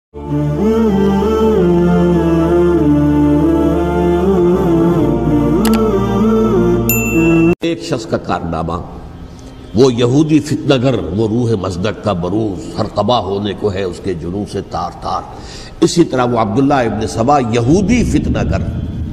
ایک شخص کا کارنامہ، وہ یہودی فتنہ گر، وہ روح مصدق کا بروز، ہر تباہ ہونے کو ہے اس کے جنوں سے تار تار۔ اسی طرح وہ عبداللہ ابن سبا یہودی فتنہ گر۔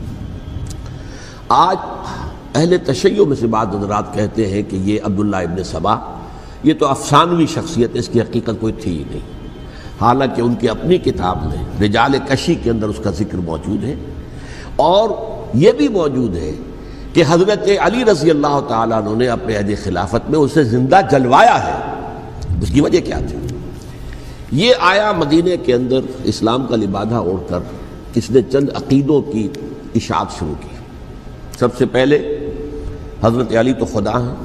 آج اہل تشیع میں سے بعض حضرات کہتے ہیں کہ یہ عبداللہ ابن سبا یہ تو افسانوی شخصیت ہے، اس کی حقیقت کوئی تھی ہی نہیں، حالانکہ ان کی اپنی کتاب میں رجال کشی کے اندر اس کا ذکر موجود ہے، اور یہ بھی موجود ہے کہ حضرت علی رضی اللہ تعالیٰ عنہ نے اپنے عہد خلافت میں اسے زندہ جلوایا ہے۔ اس کی وجہ کیا تھی؟ یہ آیا مدینہ کے اندر اسلام کا لبادہ اوڑھ کر، اس نے چند عقیدوں کی اشاعت شروع کی۔ سب سے پہلے حضرت علی تو خدا ہیں،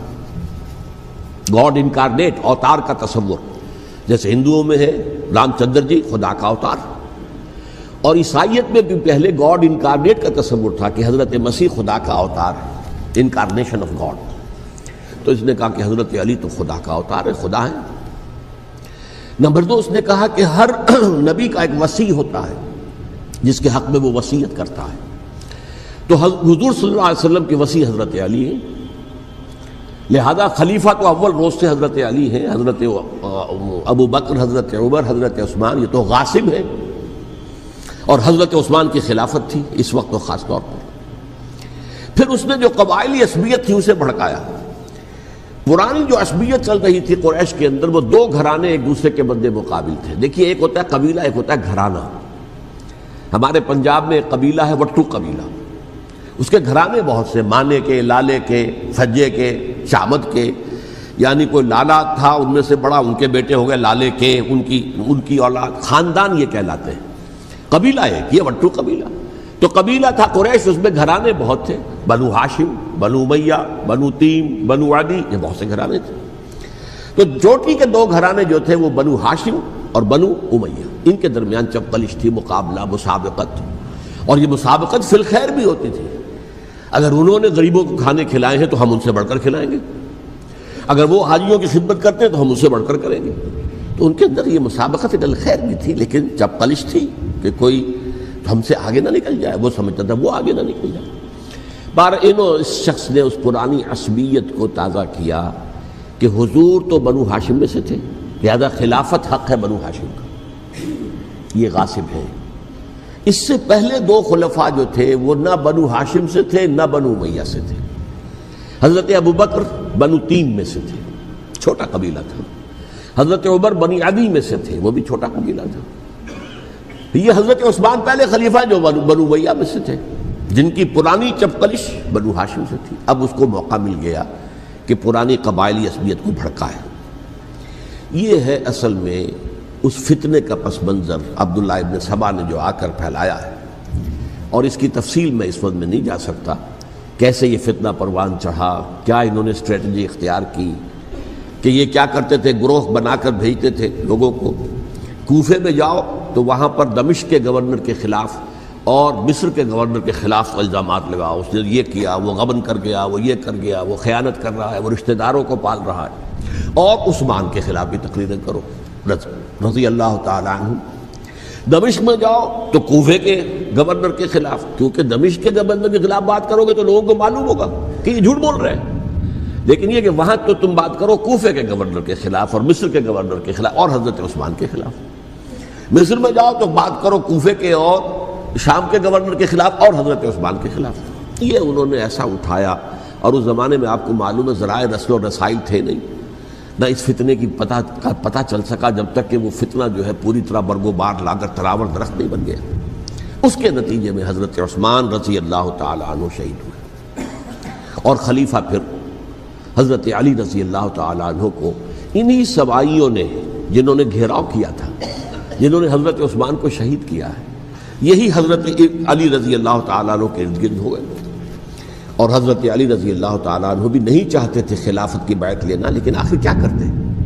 گاڈ انکارنیٹ، اوتار کا تصور، جیسے ہندوؤں میں ہے رام چندر جی خدا کا اوتار، اور عیسائیت میں بھی پہلے گاڈ انکارنیٹ کا تصور تھا کہ حضرت مسیح خدا کا اوتار ہے، انکارنیشن آف گاڈ۔ تو اس نے کہا کہ حضرت علی تو خدا کا اوتار ہے، خدا ہے۔ نمبر دو، اس نے کہا کہ ہر نبی کا ایک وصی ہوتا ہے جس کے حق میں وہ وصیت کرتا ہے، تو حضور صلی اللہ علیہ وسلم کے وصی حضرت علی ہیں، لہذا خلیفہ تو اول روز سے حضرت علی ہیں، حضرت ابو بکر، حضرت عمر، حضرت عثمان یہ تو غاصب ہیں، اور حضرت عثمان کی خلافت تھی اس وقت خاص طور پر۔ پھر اس نے جو قبائلی عصبیت تھی اسے بھڑکایا۔ پرانی جو عصبیت چل رہی تھی قریش کے اندر، وہ دو گھرانے ایک دوسرے کے مد مقابل تھے۔ دیکھیے، ایک ہوتا ہے قبیلہ، ایک ہوتا ہے گھرانہ۔ ہمارے پنجاب میں ایک قبیلہ ہے وٹو قبیلہ، اس کے گھرانے بہت سے، مانے کے، لالے کے، سجے کے، شامت کے، یعنی کوئی لالا تھا ان میں سے بڑا، ان کے بیٹے ہو گئے لالے کے، ان کی اولاد، خاندان یہ کہلاتے ہیں۔ قبیلہ ایک، یہ وٹو قبیلہ۔ تو قبیلہ تھا قریش، اس میں گھرانے بہت تھے، بنو ہاشم، بنو امیہ، بنو تیم، بنو عدی، یہ بہت سے گھرانے تھے۔ تو چوٹی کے دو گھرانے جو تھے وہ بنو ہاشم اور بنو امیہ، ان کے درمیان چپقلش تھی، مقابلہ، مسابقت، اور یہ مسابقت فی الخیر بھی ہوتی تھی۔ اگر انہوں نے غریبوں کو کھانے کھلائے ہیں تو ہم ان سے بڑھ کر کھلائیں گے، اگر وہ حاجیوں کی خدمت کرتے ہیں تو ہم ان سے بڑھ کر کریں گے۔ تو ان کے اندر یہ مسابقت فی الخیر بھی تھی، لیکن چپقلش تھی کہ کوئی ہم سے آگے نہ نکل جائے، وہ سمجھتا تھا وہ آگے نہ نکل جائے۔ اس شخص نے اس پرانی عصبیت کو تازہ کیا کہ حضور تو بنو ہاشم میں سے تھے، لہذا خلافت حق ہے بنو ہاشم کا، یہ غاصب ہے۔ اس سے پہلے دو خلفاء جو تھے وہ نہ بنو ہاشم سے تھے نہ بنو امیہ سے تھے۔ حضرت ابو بکر بنو تیم میں سے تھے، چھوٹا قبیلہ تھا۔ حضرت عمر بنی عدی میں سے تھے، وہ بھی چھوٹا قبیلہ تھا۔ یہ حضرت عثمان پہلے خلیفہ جو بنو امیہ میں سے تھے، جن کی پرانی چپقلش بنو ہاشم سے تھی۔ اب اس کو موقع مل گیا کہ پرانی قبائلی عصبیت کو بھڑکائے۔ یہ ہے اصل میں اس فتنے کا پس منظر عبداللہ ابن سبا نے جو آ کر پھیلایا ہے، اور اس کی تفصیل میں اس وقت میں نہیں جا سکتا، کیسے یہ فتنہ پروان چڑھا، کیا انہوں نے اسٹریٹجی اختیار کی، کہ یہ کیا کرتے تھے، گروہ بنا کر بھیجتے تھے لوگوں کو، کوفے میں جاؤ تو وہاں پر دمشق کے گورنر کے خلاف اور مصر کے گورنر کے خلاف الزامات لگاؤ، اس نے یہ کیا، وہ غبن کر گیا، وہ یہ کر گیا، وہ خیانت کر رہا ہے، وہ رشتہ داروں کو پال رہا ہے، اور عثمان کے خلاف بھی تقریریں کرو رضی اللہ تعالیٰ عنہ۔ دمشق میں جاؤ تو کوفے کے گورنر کے خلاف، کیونکہ دمشق کے گورنر کے خلاف بات کرو گے تو لوگوں کو معلوم ہوگا کہ یہ جھوٹ بول رہے ہیں، لیکن یہ کہ وہاں تو تم بات کرو کوفے کے گورنر کے خلاف اور مصر کے گورنر کے خلاف اور حضرت عثمان کے خلاف۔ مصر میں جاؤ تو بات کرو کوفے کے اور شام کے گورنر کے خلاف اور حضرت عثمان کے خلاف۔ یہ انہوں نے ایسا اٹھایا، اور اس زمانے میں آپ کو معلوم ہے ذرائع رسل و رسائل تھے نہیں، نہ اس فتنے کی پتہ چل سکا جب تک کہ وہ فتنہ جو ہے پوری طرح برگو بار لا کر تراور درخت نہیں بن گیا۔ اس کے نتیجے میں حضرت عثمان رضی اللہ تعالیٰ عنہ شہید ہوئے، اور خلیفہ پھر حضرت علی رضی اللہ تعالیٰ عنہ کو انہی سوائیوں نے، جنہوں نے گھیراؤ کیا تھا، جنہوں نے حضرت عثمان کو شہید کیا ہے، یہی حضرت علی رضی اللہ تعالیٰ عنہ کے ارد گرد ہو گئے۔ اور حضرت علی رضی اللہ تعالیٰ عنہ بھی نہیں چاہتے تھے خلافت کی بیعت لینا، لیکن آخر کیا کرتے؟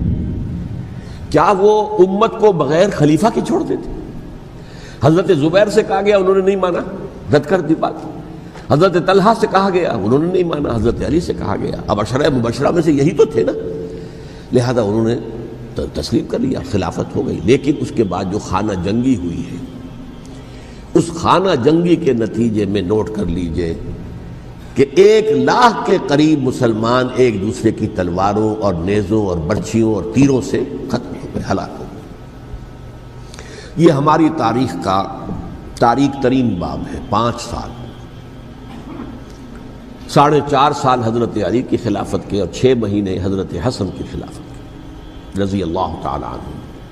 کیا وہ امت کو بغیر خلیفہ کے چھوڑ دیتے؟ حضرت زبیر سے کہا گیا، انہوں نے نہیں مانا، رد کر دی بات۔ حضرت طلحہ سے کہا گیا، انہوں نے نہیں مانا۔ حضرت علی سے کہا گیا، اب عشرہ مبشرہ میں سے یہی تو تھے نا، لہذا انہوں نے تسلیم کر لیا، خلافت ہو گئی۔ لیکن اس کے بعد جو خانہ جنگی ہوئی ہے، اس خانہ جنگی کے نتیجے میں نوٹ کر لیجئے کہ 1,00,000 کے قریب مسلمان ایک دوسرے کی تلواروں اور نیزوں اور برچھیوں اور تیروں سے ختم ہو گئے، ہلاک ہو گئے۔ یہ ہماری تاریخ کا تاریک ترین باب ہے۔ 5 سال، 4.5 سال حضرت علی کی خلافت کے اور 6 مہینے حضرت حسن کی خلافت کے رضی اللہ تعالی عنہ۔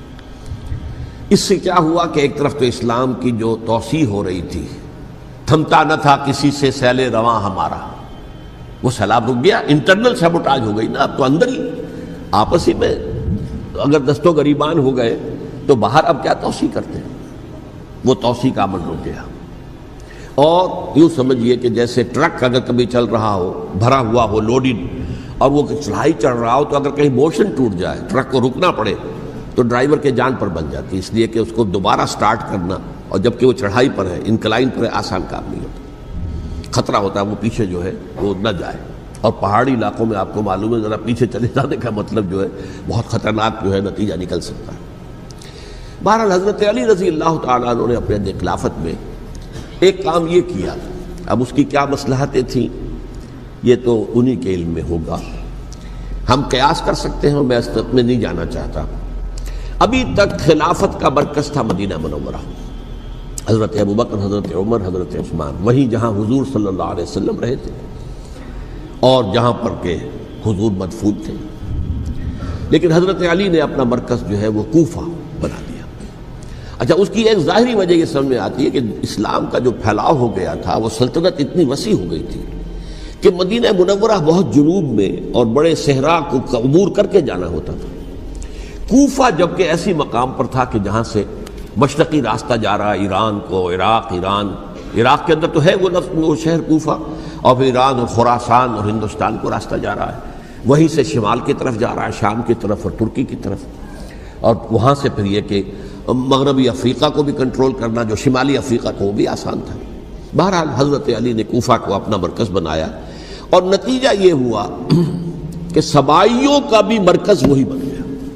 اس سے کیا ہوا کہ ایک طرف تو اسلام کی جو توسیع ہو رہی تھی، تھمتا نہ تھا کسی سے سیل رواں ہمارا، وہ سیلاب رک گیا، انٹرنل سیبوٹاج ہو گئی نا، اب تو اندر ہی آپس ہی میں اگر دست و گریبان ہو گئے تو باہر اب کیا توسیع کرتے ہیں، وہ توسیع کا عمل رک گیا۔ اور یوں سمجھیے کہ جیسے ٹرک اگر کبھی چل رہا ہو، بھرا ہوا ہو، لوڈڈ، اور وہ چڑھائی چڑھ رہا ہو، تو اگر کہیں موشن ٹوٹ جائے، ٹرک کو رکنا پڑے، تو ڈرائیور کے جان پر بن جاتی، اس لیے کہ اس کو دوبارہ سٹارٹ کرنا، اور جبکہ وہ چڑھائی پر ہے، انکلائن پر ہے، آسان کام نہیں ہوتا، خطرہ ہوتا ہے وہ پیچھے جو ہے وہ نہ جائے۔ اور پہاڑی علاقوں میں آپ کو معلوم ہے ذرا پیچھے چلے جانے کا مطلب جو ہے بہت خطرناک جو ہے نتیجہ نکل سکتا ہے۔ بہرحال حضرت علی رضی اللہ تعالیٰ عنہ نے اپنے خلافت میں ایک کام یہ کیا، اب اس کی کیا مصلحتیں تھیں یہ تو انہی کے علم میں ہوگا، ہم قیاس کر سکتے ہیں، میں اس میں نہیں جانا چاہتا۔ ابھی تک خلافت کا مرکز تھا مدینہ منورہ، حضرت ابوبکر، حضرت عمر، حضرت عثمان، وہیں جہاں حضور صلی اللہ علیہ وسلم رہے تھے اور جہاں پر کہ حضور مدفون تھے۔ لیکن حضرت علی نے اپنا مرکز جو ہے وہ کوفہ بنا دیا۔ اچھا، اس کی ایک ظاہری وجہ یہ سمجھ میں آتی ہے کہ اسلام کا جو پھیلاؤ ہو گیا تھا، وہ سلطنت اتنی وسیع ہو گئی تھی کہ مدینہ منورہ بہت جنوب میں اور بڑے صحرا کو عبور کر کے جانا ہوتا تھا۔ کوفہ جبکہ ایسی مقام پر تھا کہ جہاں سے مشرقی راستہ جا رہا ہے ایران کو، عراق کے اندر تو ہے وہ شہر کوفہ، اور پھر ایران اور خراسان اور ہندوستان کو راستہ جا رہا ہے، وہیں سے شمال کی طرف جا رہا ہے، شام کی طرف اور ترکی کی طرف، اور وہاں سے پھر یہ کہ مغربی افریقہ کو بھی کنٹرول کرنا، جو شمالی افریقہ کو، وہ بھی آسان تھا۔ بہرحال حضرت علی نے کوفہ کو اپنا مرکز بنایا، اور نتیجہ یہ ہوا کہ سبائیوں کا بھی مرکز وہی بن گیا،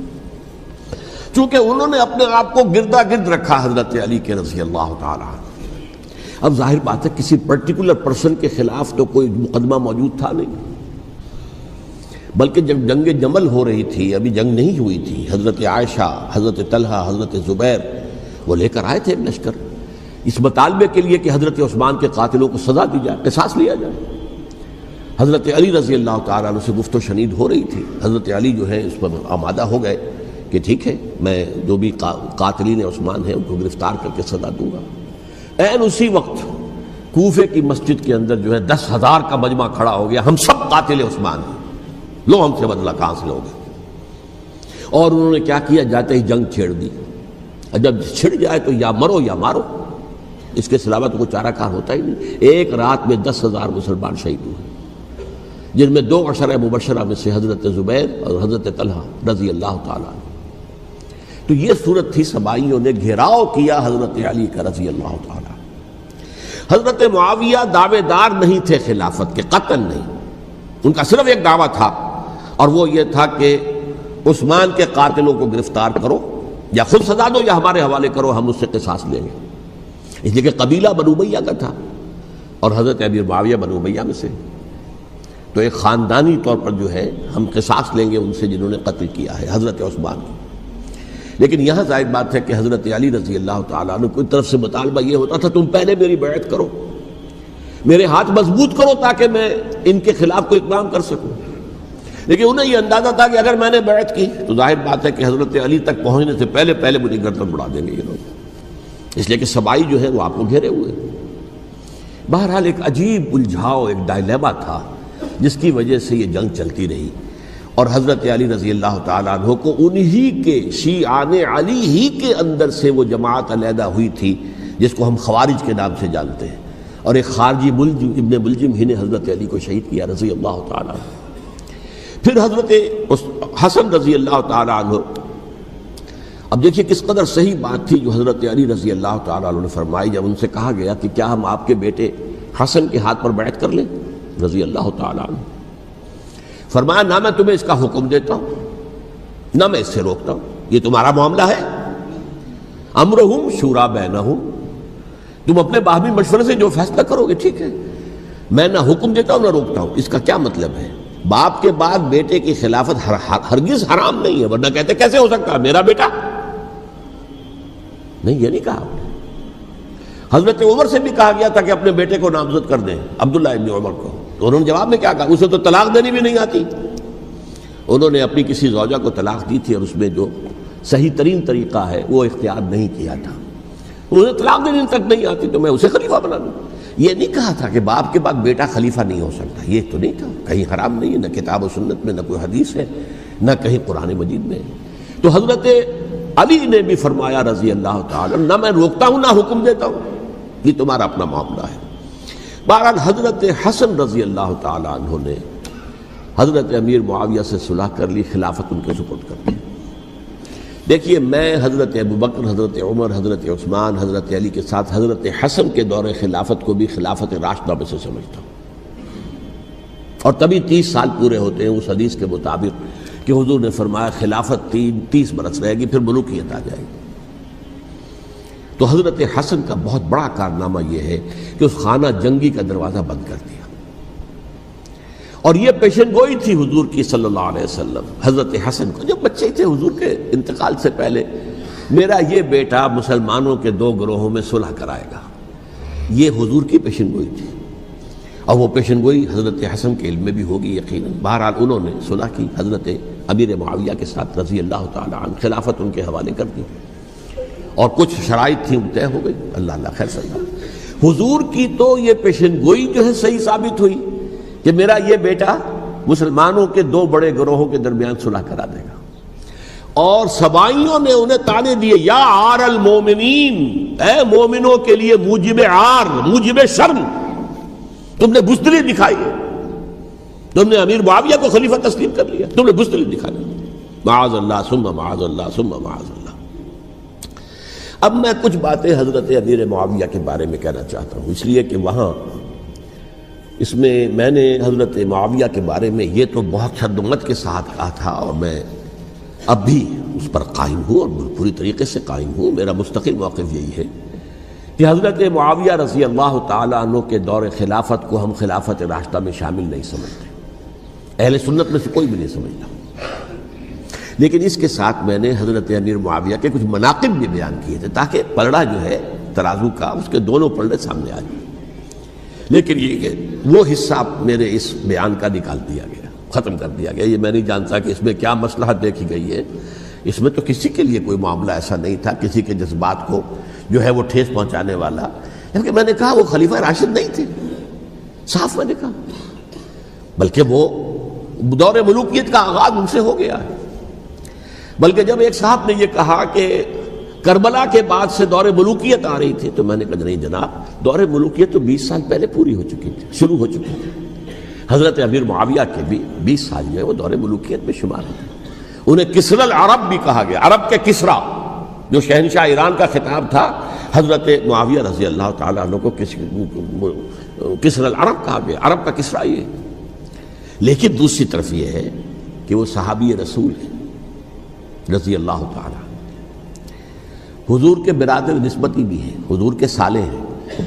چونکہ انہوں نے اپنے آپ کو گردا گرد رکھا حضرت علی کے رضی اللہ تعالیٰ عنہ۔ اب ظاہر بات ہے کسی پرٹیکولر پرسن کے خلاف تو کوئی مقدمہ موجود تھا نہیں، بلکہ جب جنگ جمل ہو رہی تھی، ابھی جنگ نہیں ہوئی تھی، حضرت عائشہ، حضرت طلحہ، حضرت زبیر وہ لے کر آئے تھے ایک لشکر اس مطالبے کے لیے کہ حضرت عثمان کے قاتلوں کو سزا دی جائے، قصاص لیا جائے۔ حضرت علی رضی اللہ تعالیٰ عنہ سے گفت و شنید ہو رہی تھی، حضرت علی جو ہے اس پر آمادہ ہو گئے کہ ٹھیک ہے، میں جو بھی قاتلین عثمان ہیں ان کو گرفتار کر کے سزا دوں گا۔ عین اسی وقت کوفے کی مسجد کے اندر جو ہے 10,000 کا مجمع کھڑا ہو گیا، ہم سب قاتل عثمان ہیں، لو ہم سے بدلہ کہاں سے لوگے؟ اور انہوں نے کیا کیا، جاتے ہی جنگ چھیڑ دی۔ جب چھڑ جائے تو یا مرو یا مارو، اس کے سلاوت کوئی چارہ کار ہوتا ہی نہیں۔ ایک رات میں 10,000 مسلمان شہید ہوئے، جن میں 2 عشرہ مبشرہ میں سے حضرت زبیر اور حضرت طلحہ رضی اللہ تعالیٰ عنہ۔ تو یہ صورت تھی، سبائیوں نے گھیراؤ کیا حضرت علی کا رضی اللہ تعالیٰ۔ حضرت معاویہ دعوے دار نہیں تھے خلافت کے، قطعاً نہیں، ان کا صرف ایک دعویٰ تھا، اور وہ یہ تھا کہ عثمان کے قاتلوں کو گرفتار کرو، یا خود سزا دو یا ہمارے حوالے کرو، ہم اس سے قصاص لیں گے۔ اس لیے کہ قبیلہ بنو امیہ کا تھا، اور حضرت ابی معاویہ بنو امیہ میں سے، تو ایک خاندانی طور پر جو ہے ہم قصاص لیں گے ان سے جنہوں نے قتل کیا ہے حضرت عثمان کو۔ لیکن یہاں ظاہر بات ہے کہ حضرت علی رضی اللہ تعالیٰ عنہ کی طرف سے مطالبہ یہ ہوتا تھا، تم پہلے میری بیعت کرو، میرے ہاتھ مضبوط کرو تاکہ میں ان کے خلاف کوئی اقدام کر سکوں۔ لیکن انہیں یہ اندازہ تھا کہ اگر میں نے بیعت کی تو ظاہر بات ہے کہ حضرت علی تک پہنچنے سے پہلے مجھے گردن اڑا دیں گے یہ لوگ، اس لیے کہ سبائی جو ہے وہ آپ کو گھیرے ہوئے۔ بہرحال ایک عجیب الجھاؤ، ایک ڈائلیما تھا جس کی وجہ سے یہ جنگ چلتی رہی، اور حضرت علی رضی اللہ تعالیٰ عنہ کو انہی کے شیعان علی ہی کے اندر سے وہ جماعت علیحدہ ہوئی تھی جس کو ہم خوارج کے نام سے جانتے ہیں، اور ایک خارجی ملجم ابن ملجم ہی نے حضرت علی کو شہید کیا رضی اللہ تعالیٰ عنہ۔ پھر حضرت حسن رضی اللہ تعالیٰ عنہ، اب دیکھیے کس قدر صحیح بات تھی جو حضرت علی رضی اللہ تعالیٰ عنہ نے فرمائی جب ان سے کہا گیا کہ کیا ہم آپ کے بیٹے حسن کے ہاتھ پر بیعت کر لیں رضی اللہ تعالیٰ عنہ۔ فرمایا نہ میں تمہیں اس کا حکم دیتا ہوں نہ میں اس سے روکتا ہوں، یہ تمہارا معاملہ ہے، امرہم شورا بینہم، تم اپنے باہمی مشورے سے جو فیصلہ کرو گے ٹھیک ہے، میں نہ حکم دیتا ہوں نہ روکتا ہوں۔ اس کا کیا مطلب ہے؟ باپ کے بعد بیٹے کی خلافت ہرگز حرام نہیں ہے، ورنہ کہتے کیسے ہو سکتا ہے میرا بیٹا؟ نہیں، یہ نہیں کہا آپ نے۔ حضرت عمر سے بھی کہا گیا تھا کہ اپنے بیٹے کو نامزد کر دیں، عبداللہ ابن عمر کو، تو انہوں نے جواب میں کیا کہا؟ اسے تو طلاق دینی بھی نہیں آتی۔ انہوں نے اپنی کسی زوجہ کو طلاق دی تھی اور اس میں جو صحیح ترین طریقہ ہے وہ اختیار نہیں کیا تھا، انہیں طلاق دینے تک نہیں آتی تو میں اسے خلیفہ بنا دوں۔ یہ نہیں کہا تھا کہ باپ کے بعد بیٹا خلیفہ نہیں ہو سکتا، یہ تو نہیں کہا، کہیں حرام نہیں ہے، نہ کتاب و سنت میں، نہ کوئی حدیث ہے، نہ کہیں قرآن مجید میں۔ تو حضرت علی نے بھی فرمایا رضی اللہ تعالی، نہ میں روکتا ہوں نہ حکم دیتا ہوں، یہ تمہارا اپنا معاملہ ہے۔ بہرحال حضرت حسن رضی اللہ تعالی عنہ نے حضرت امیر معاویہ سے صلح کر لی، خلافت ان کے سپرد کر دی۔ دیکھیے، میں حضرت ابوبکر، حضرت عمر، حضرت عثمان، حضرت علی کے ساتھ حضرت حسن کے دور خلافت کو بھی خلافت راشدہ میں سے سمجھتا ہوں، اور تبھی 30 سال پورے ہوتے ہیں اس حدیث کے مطابق کہ حضور نے فرمایا خلافت 30 برس رہے گی، پھر ملوکیت آ جائے گی۔ تو حضرت حسن کا بہت بڑا کارنامہ یہ ہے کہ اس خانہ جنگی کا دروازہ بند کر دیا، اور یہ پیشن گوئی تھی حضور کی صلی اللہ علیہ وسلم حضرت حسن کو، جب بچے تھے حضور کے انتقال سے پہلے، میرا یہ بیٹا مسلمانوں کے 2 گروہوں میں صلح کرائے گا، یہ حضور کی پیشن گوئی تھی، اور وہ پیشن گوئی حضرت حسن کے علم میں بھی ہوگی یقیناً۔ بہرحال انہوں نے صلح کی حضرت امیر معاویہ کے ساتھ رضی اللہ تعالی عنہ، خلافت ان کے حوالے کر دی، اور کچھ شرائط تھیں طے ہو گئی، اللہ خیر صلی اللہ۔ حضور کی تو یہ پیشن گوئی جو ہے صحیح ثابت ہوئی کہ میرا یہ بیٹا مسلمانوں کے 2 بڑے گروہوں کے درمیان صلح کرا دے گا، اور سبائیوں نے انہیں تانے دیے، یا عار المومنین، اے مومنوں کے لیے موجب عار، موجب شرم، تم نے بزدلی دکھائی ہے، تم نے امیر معاویہ کو خلیفہ تسلیم کر لیا، تم نے بزدلی دکھائی، معاذ اللہ ثم معاذ اللہ ثم معاذ اللہ۔ اب میں کچھ باتیں حضرت امیر معاویہ کے بارے میں کہنا چاہتا ہوں، اس لیے کہ وہاں اس میں نے حضرت معاویہ کے بارے میں یہ تو بہت شدت کے ساتھ کہا تھا، اور میں اب بھی اس پر قائم ہوں اور پوری طریقے سے قائم ہوں۔ میرا مستقل موقف یہی ہے کہ حضرت معاویہ رضی اللہ تعالی عنہ کے دور خلافت کو ہم خلافت راشدہ میں شامل نہیں سمجھتے، اہل سنت میں سے کوئی بھی نہیں سمجھتا، لیکن اس کے ساتھ میں نے حضرت امیر معاویہ کے کچھ مناقب بھی بیان کیے تھے تاکہ پلڑا جو ہے ترازو کا، اس کے دونوں پلڑے سامنے آ جائیں۔ لیکن یہ کہ وہ حصہ میرے اس بیان کا نکال دیا گیا، ختم کر دیا گیا، یہ میں نہیں جانتا کہ اس میں کیا مصلحت دیکھی گئی ہے۔ اس میں تو کسی کے لیے کوئی معاملہ ایسا نہیں تھا، کسی کے جذبات کو جو ہے وہ ٹھیس پہنچانے والا، کیونکہ میں نے کہا وہ خلیفہ راشد نہیں تھے، صاف میں نے کہا، بلکہ وہ دور ملوکیت کا آغاز ان سے ہو گیا ہے۔ بلکہ جب ایک صاحب نے یہ کہا کہ کربلا کے بعد سے دور ملوکیت آ رہی تھی، تو میں نے کہا نہیں جناب، دور ملوکیت تو 20 سال پہلے پوری ہو چکی تھی، شروع ہو چکی تھی۔ حضرت امیر معاویہ کے بھی 20 سال جو ہے وہ دور ملوکیت میں شمار ہوتے ہیں۔ انہیں کسری العرب بھی کہا گیا، عرب کے کسریٰ، جو شہنشاہ ایران کا خطاب تھا، حضرت معاویہ رضی اللہ تعالیٰ عنہ کو کسری العرب کہا گیا، عرب کا کسریٰ یہ۔ لیکن دوسری طرف یہ ہے کہ وہ صحابی رسول ہیں رضی اللہ تعالیٰ، حضور کے برادر نسبتی بھی ہیں، حضور کے سالے ہیں،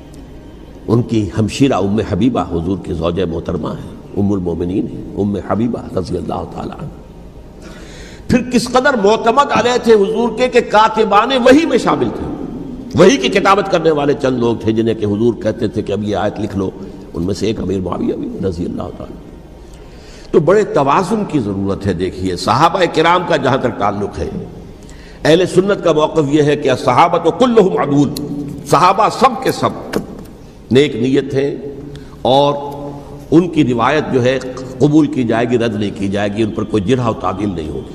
ان کی ہمشیرہ ام حبیبہ حضور کی زوجہ محترمہ ہیں، ام المومنین ہیں، ام حبیبہ رضی اللہ تعالیٰ عنہ۔ پھر کس قدر معتمد علیہ تھے حضور کے کہ کاتبان وحی میں شامل تھے، وحی کی کتابت کرنے والے چند لوگ تھے جنہیں کہ حضور کہتے تھے کہ اب یہ آیت لکھ لو، ان میں سے ایک امیر معاویہ بھی رضی اللہ تعالیٰ۔ تو بڑے توازن کی ضرورت ہے۔ دیکھیے صحابہ کرام کا جہاں تک تعلق ہے، اہل سنت کا موقف یہ ہے کہ صحابہ تو کلہم عدول، صحابہ سب کے سب نیک نیت ہیں، اور ان کی روایت جو ہے قبول کی جائے گی، رد نہیں کی جائے گی، ان پر کوئی جرح و تعدیل نہیں ہوگی،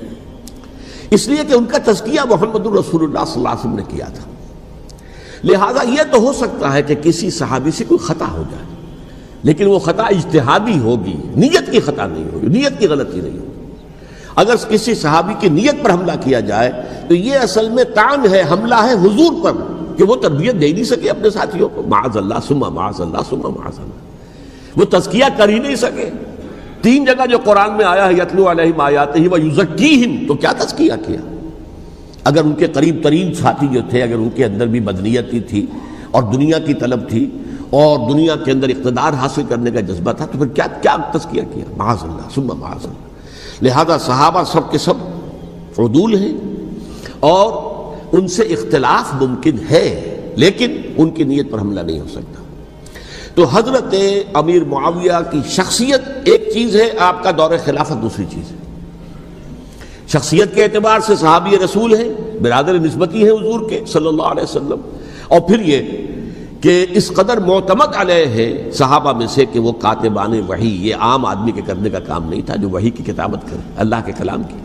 اس لیے کہ ان کا تزکیہ محمد الرسول اللہ صلی اللہ علیہ وسلم نے کیا تھا۔ لہذا یہ تو ہو سکتا ہے کہ کسی صحابی سے کوئی خطا ہو جائے، لیکن وہ خطا اجتہادی ہوگی، نیت کی خطا نہیں ہوگی، نیت کی غلطی نہیں ہوگی۔ اگر کسی صحابی کی نیت پر حملہ کیا جائے تو یہ اصل میں طعن ہے، حملہ ہے حضور پر کہ وہ تربیت دے نہیں سکے اپنے ساتھیوں کو، معاذ اللہ ثم معاذ اللہ ثم معاذ اللہ، وہ تزکیہ کر ہی نہیں سکے، 3 جگہ جو قرآن میں آیا ہے یتلو علیہم آیاتہ ویزکیہم، تو کیا تزکیہ کیا؟ اگر ان کے قریب ترین ساتھی جو تھے، اگر ان کے اندر بھی بدنیتی تھی اور دنیا کی طلب تھی اور دنیا کے اندر اقتدار حاصل کرنے کا جذبہ تھا، تو پھر کیا تزکیہ کیا؟ معاذ اللہ ثم معاذ اللہ۔ لہذا صحابہ سب کے سب عدول ہیں اور ان سے اختلاف ممکن ہے، لیکن ان کی نیت پر حملہ نہیں ہو سکتا۔ تو حضرت امیر معاویہ کی شخصیت ایک چیز ہے، آپ کا دور خلافت دوسری چیز ہے۔ شخصیت کے اعتبار سے صحابی رسول ہیں، برادر نسبتی ہیں حضور کے صلی اللہ علیہ وسلم، اور پھر یہ کہ اس قدر معتمد علیہ ہے صحابہ میں سے کہ وہ کاتبان وحی، یہ عام آدمی کے کرنے کا کام نہیں تھا جو وحی کی کتابت کرے، اللہ کے کلام کی۔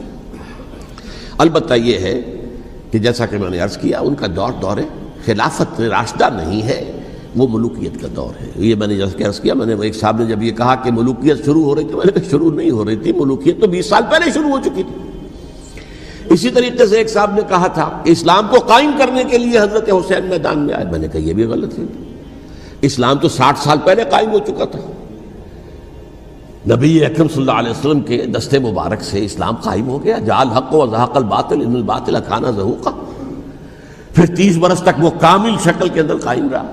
البتہ یہ ہے کہ جیسا کہ میں نے عرض کیا، ان کا دور خلافت راشدہ نہیں ہے، وہ ملوکیت کا دور ہے۔ یہ میں نے جیسا کہ عرض کیا، میں نے ایک صاحب نے جب یہ کہا کہ ملوکیت شروع ہو رہی تھی، میں نے کہا شروع نہیں ہو رہی تھی، ملوکیت تو 20 سال پہلے شروع ہو چکی تھی۔ اسی طریقے سے ایک صاحب نے کہا تھا کہ اسلام کو قائم کرنے کے لیے حضرت حسین میدان میں آئے، میں نے کہا یہ بھی غلط ہے، اسلام تو 60 سال پہلے قائم ہو چکا تھا، نبی اکرم صلی اللہ علیہ وسلم کے دست مبارک سے اسلام قائم ہو گیا، جاء الحق وزهق الباطل ان الباطل کان زهوقا، پھر 30 برس تک وہ کامل شکل کے اندر قائم رہا۔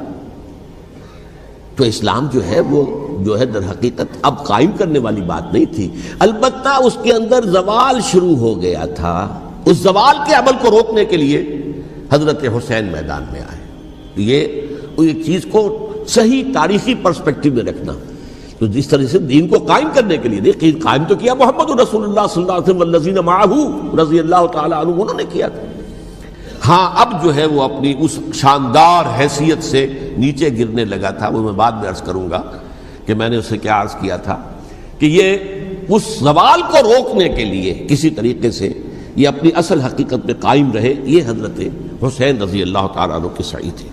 تو اسلام جو ہے در حقیقت اب قائم کرنے والی بات نہیں تھی، البتہ اس کے اندر زوال شروع ہو گیا تھا، اس زوال کے عمل کو روکنے کے لیے حضرت حسین میدان میں آئے۔ یہ ایک چیز کو صحیح تاریخی پرسپیکٹو میں رکھنا، تو جس طرح سے دین کو قائم کرنے کے لیے دیکھیے قائم تو کیا محمد رسول اللہ صلی اللہ علیہ وسلم والذین معہ رضی اللہ تعالی عنہ، انہوں نے کیا تھا۔ ہاں اب جو ہے وہ اپنی اس شاندار حیثیت سے نیچے گرنے لگا تھا، وہ میں بعد میں عرض کروں گا کہ میں نے اسے کیا عرض کیا تھا کہ یہ اس زوال کو روکنے کے لیے کسی طریقے سے یہ اپنی اصل حقیقت میں قائم رہے، یہ حضرت حسین رضی اللہ تعالیٰ عنہ کے سعی تھے۔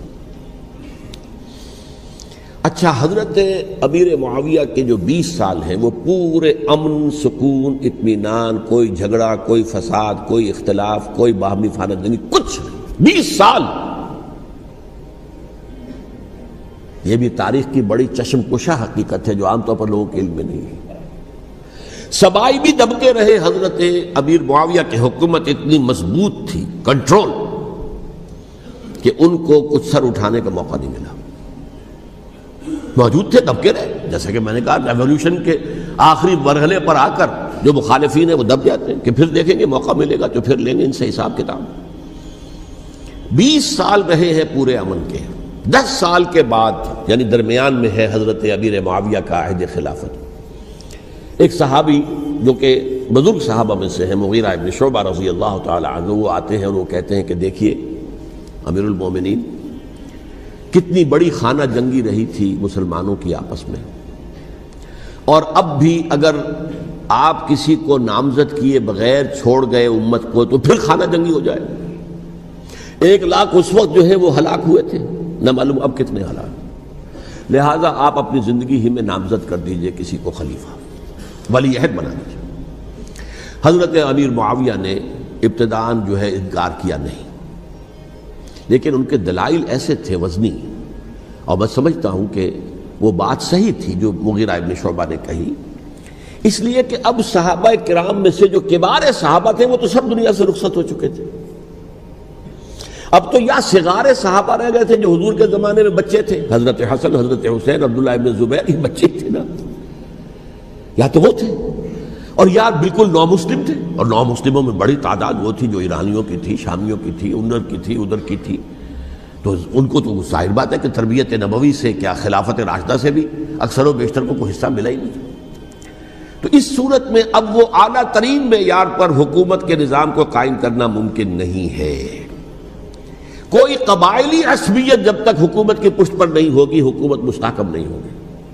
اچھا، حضرت امیر معاویہ کے جو 20 سال ہیں وہ پورے امن، سکون، اطمینان، کوئی جھگڑا، کوئی فساد، کوئی اختلاف، کوئی باہمی خانہ، کچھ نہیں، 20 سال۔ یہ بھی تاریخ کی بڑی چشم کشا حقیقت ہے جو عام طور پر لوگوں کے علم میں نہیں ہے۔ سبائی بھی دبکے رہے، حضرت امیر معاویہ کی حکومت اتنی مضبوط تھی، کنٹرول، کہ ان کو کچھ سر اٹھانے کا موقع نہیں ملا۔ موجود تھے، دبکے رہے، جیسا کہ میں نے کہا ریولوشن کے آخری مرحلے پر آ کر جو مخالفین ہیں وہ دب جاتے ہیں کہ پھر دیکھیں گے، موقع ملے گا تو پھر لیں گے ان سے حساب کتاب۔ 20 سال رہے ہیں پورے امن کے، 10 سال کے بعد یعنی درمیان میں ہے حضرت امیر معاویہ کا عہد خلافت۔ ایک صحابی جو کہ بزرگ صحابہ میں سے ہیں، مغیرہ ابن شعبہ رضی اللہ تعالی عنہ، وہ آتے ہیں اور وہ کہتے ہیں کہ دیکھیے امیر المومنین، کتنی بڑی خانہ جنگی رہی تھی مسلمانوں کی آپس میں، اور اب بھی اگر آپ کسی کو نامزد کیے بغیر چھوڑ گئے امت کو تو پھر خانہ جنگی ہو جائے۔ 1 لاکھ اس وقت جو ہے وہ ہلاک ہوئے تھے، نہ معلوم اب کتنے ہلاک۔ لہٰذا آپ اپنی زندگی ہی میں نامزد کر دیجئے کسی کو خلیفہ، ولی عہد بنا دیجئے۔ حضرت امیر معاویہ نے ابتداءً جو ہے انکار کیا نہیں، لیکن ان کے دلائل ایسے تھے وزنی، اور میں سمجھتا ہوں کہ وہ بات صحیح تھی جو مغیرہ ابن شعبہ نے کہی، اس لیے کہ اب صحابہ کرام میں سے جو کبار صحابہ تھے وہ تو سب دنیا سے رخصت ہو چکے تھے۔ اب تو یا صغار صحابہ رہ گئے تھے جو حضور کے زمانے میں بچے تھے، حضرت حسن، حضرت حسین، عبداللہ ابن زبیر، یہ بچے تھے نا، یا تو وہ تھے، اور یا بالکل نو مسلم تھے، اور نو مسلموں میں بڑی تعداد وہ تھی جو ایرانیوں کی تھی، شامیوں کی تھی، ادھر کی تھی، تو ان کو تو ظاہر بات ہے کہ تربیت نبوی سے کیا خلافت راشدہ سے بھی اکثر و بیشتر کو کوئی حصہ ملا ہی نہیں۔ تو اس صورت میں اب وہ اعلیٰ ترین معیار پر حکومت کے نظام کو قائم کرنا ممکن نہیں ہے۔ کوئی قبائلی عصبیت جب تک حکومت کی پشت پر نہیں ہوگی، حکومت مستحکم نہیں ہوگی۔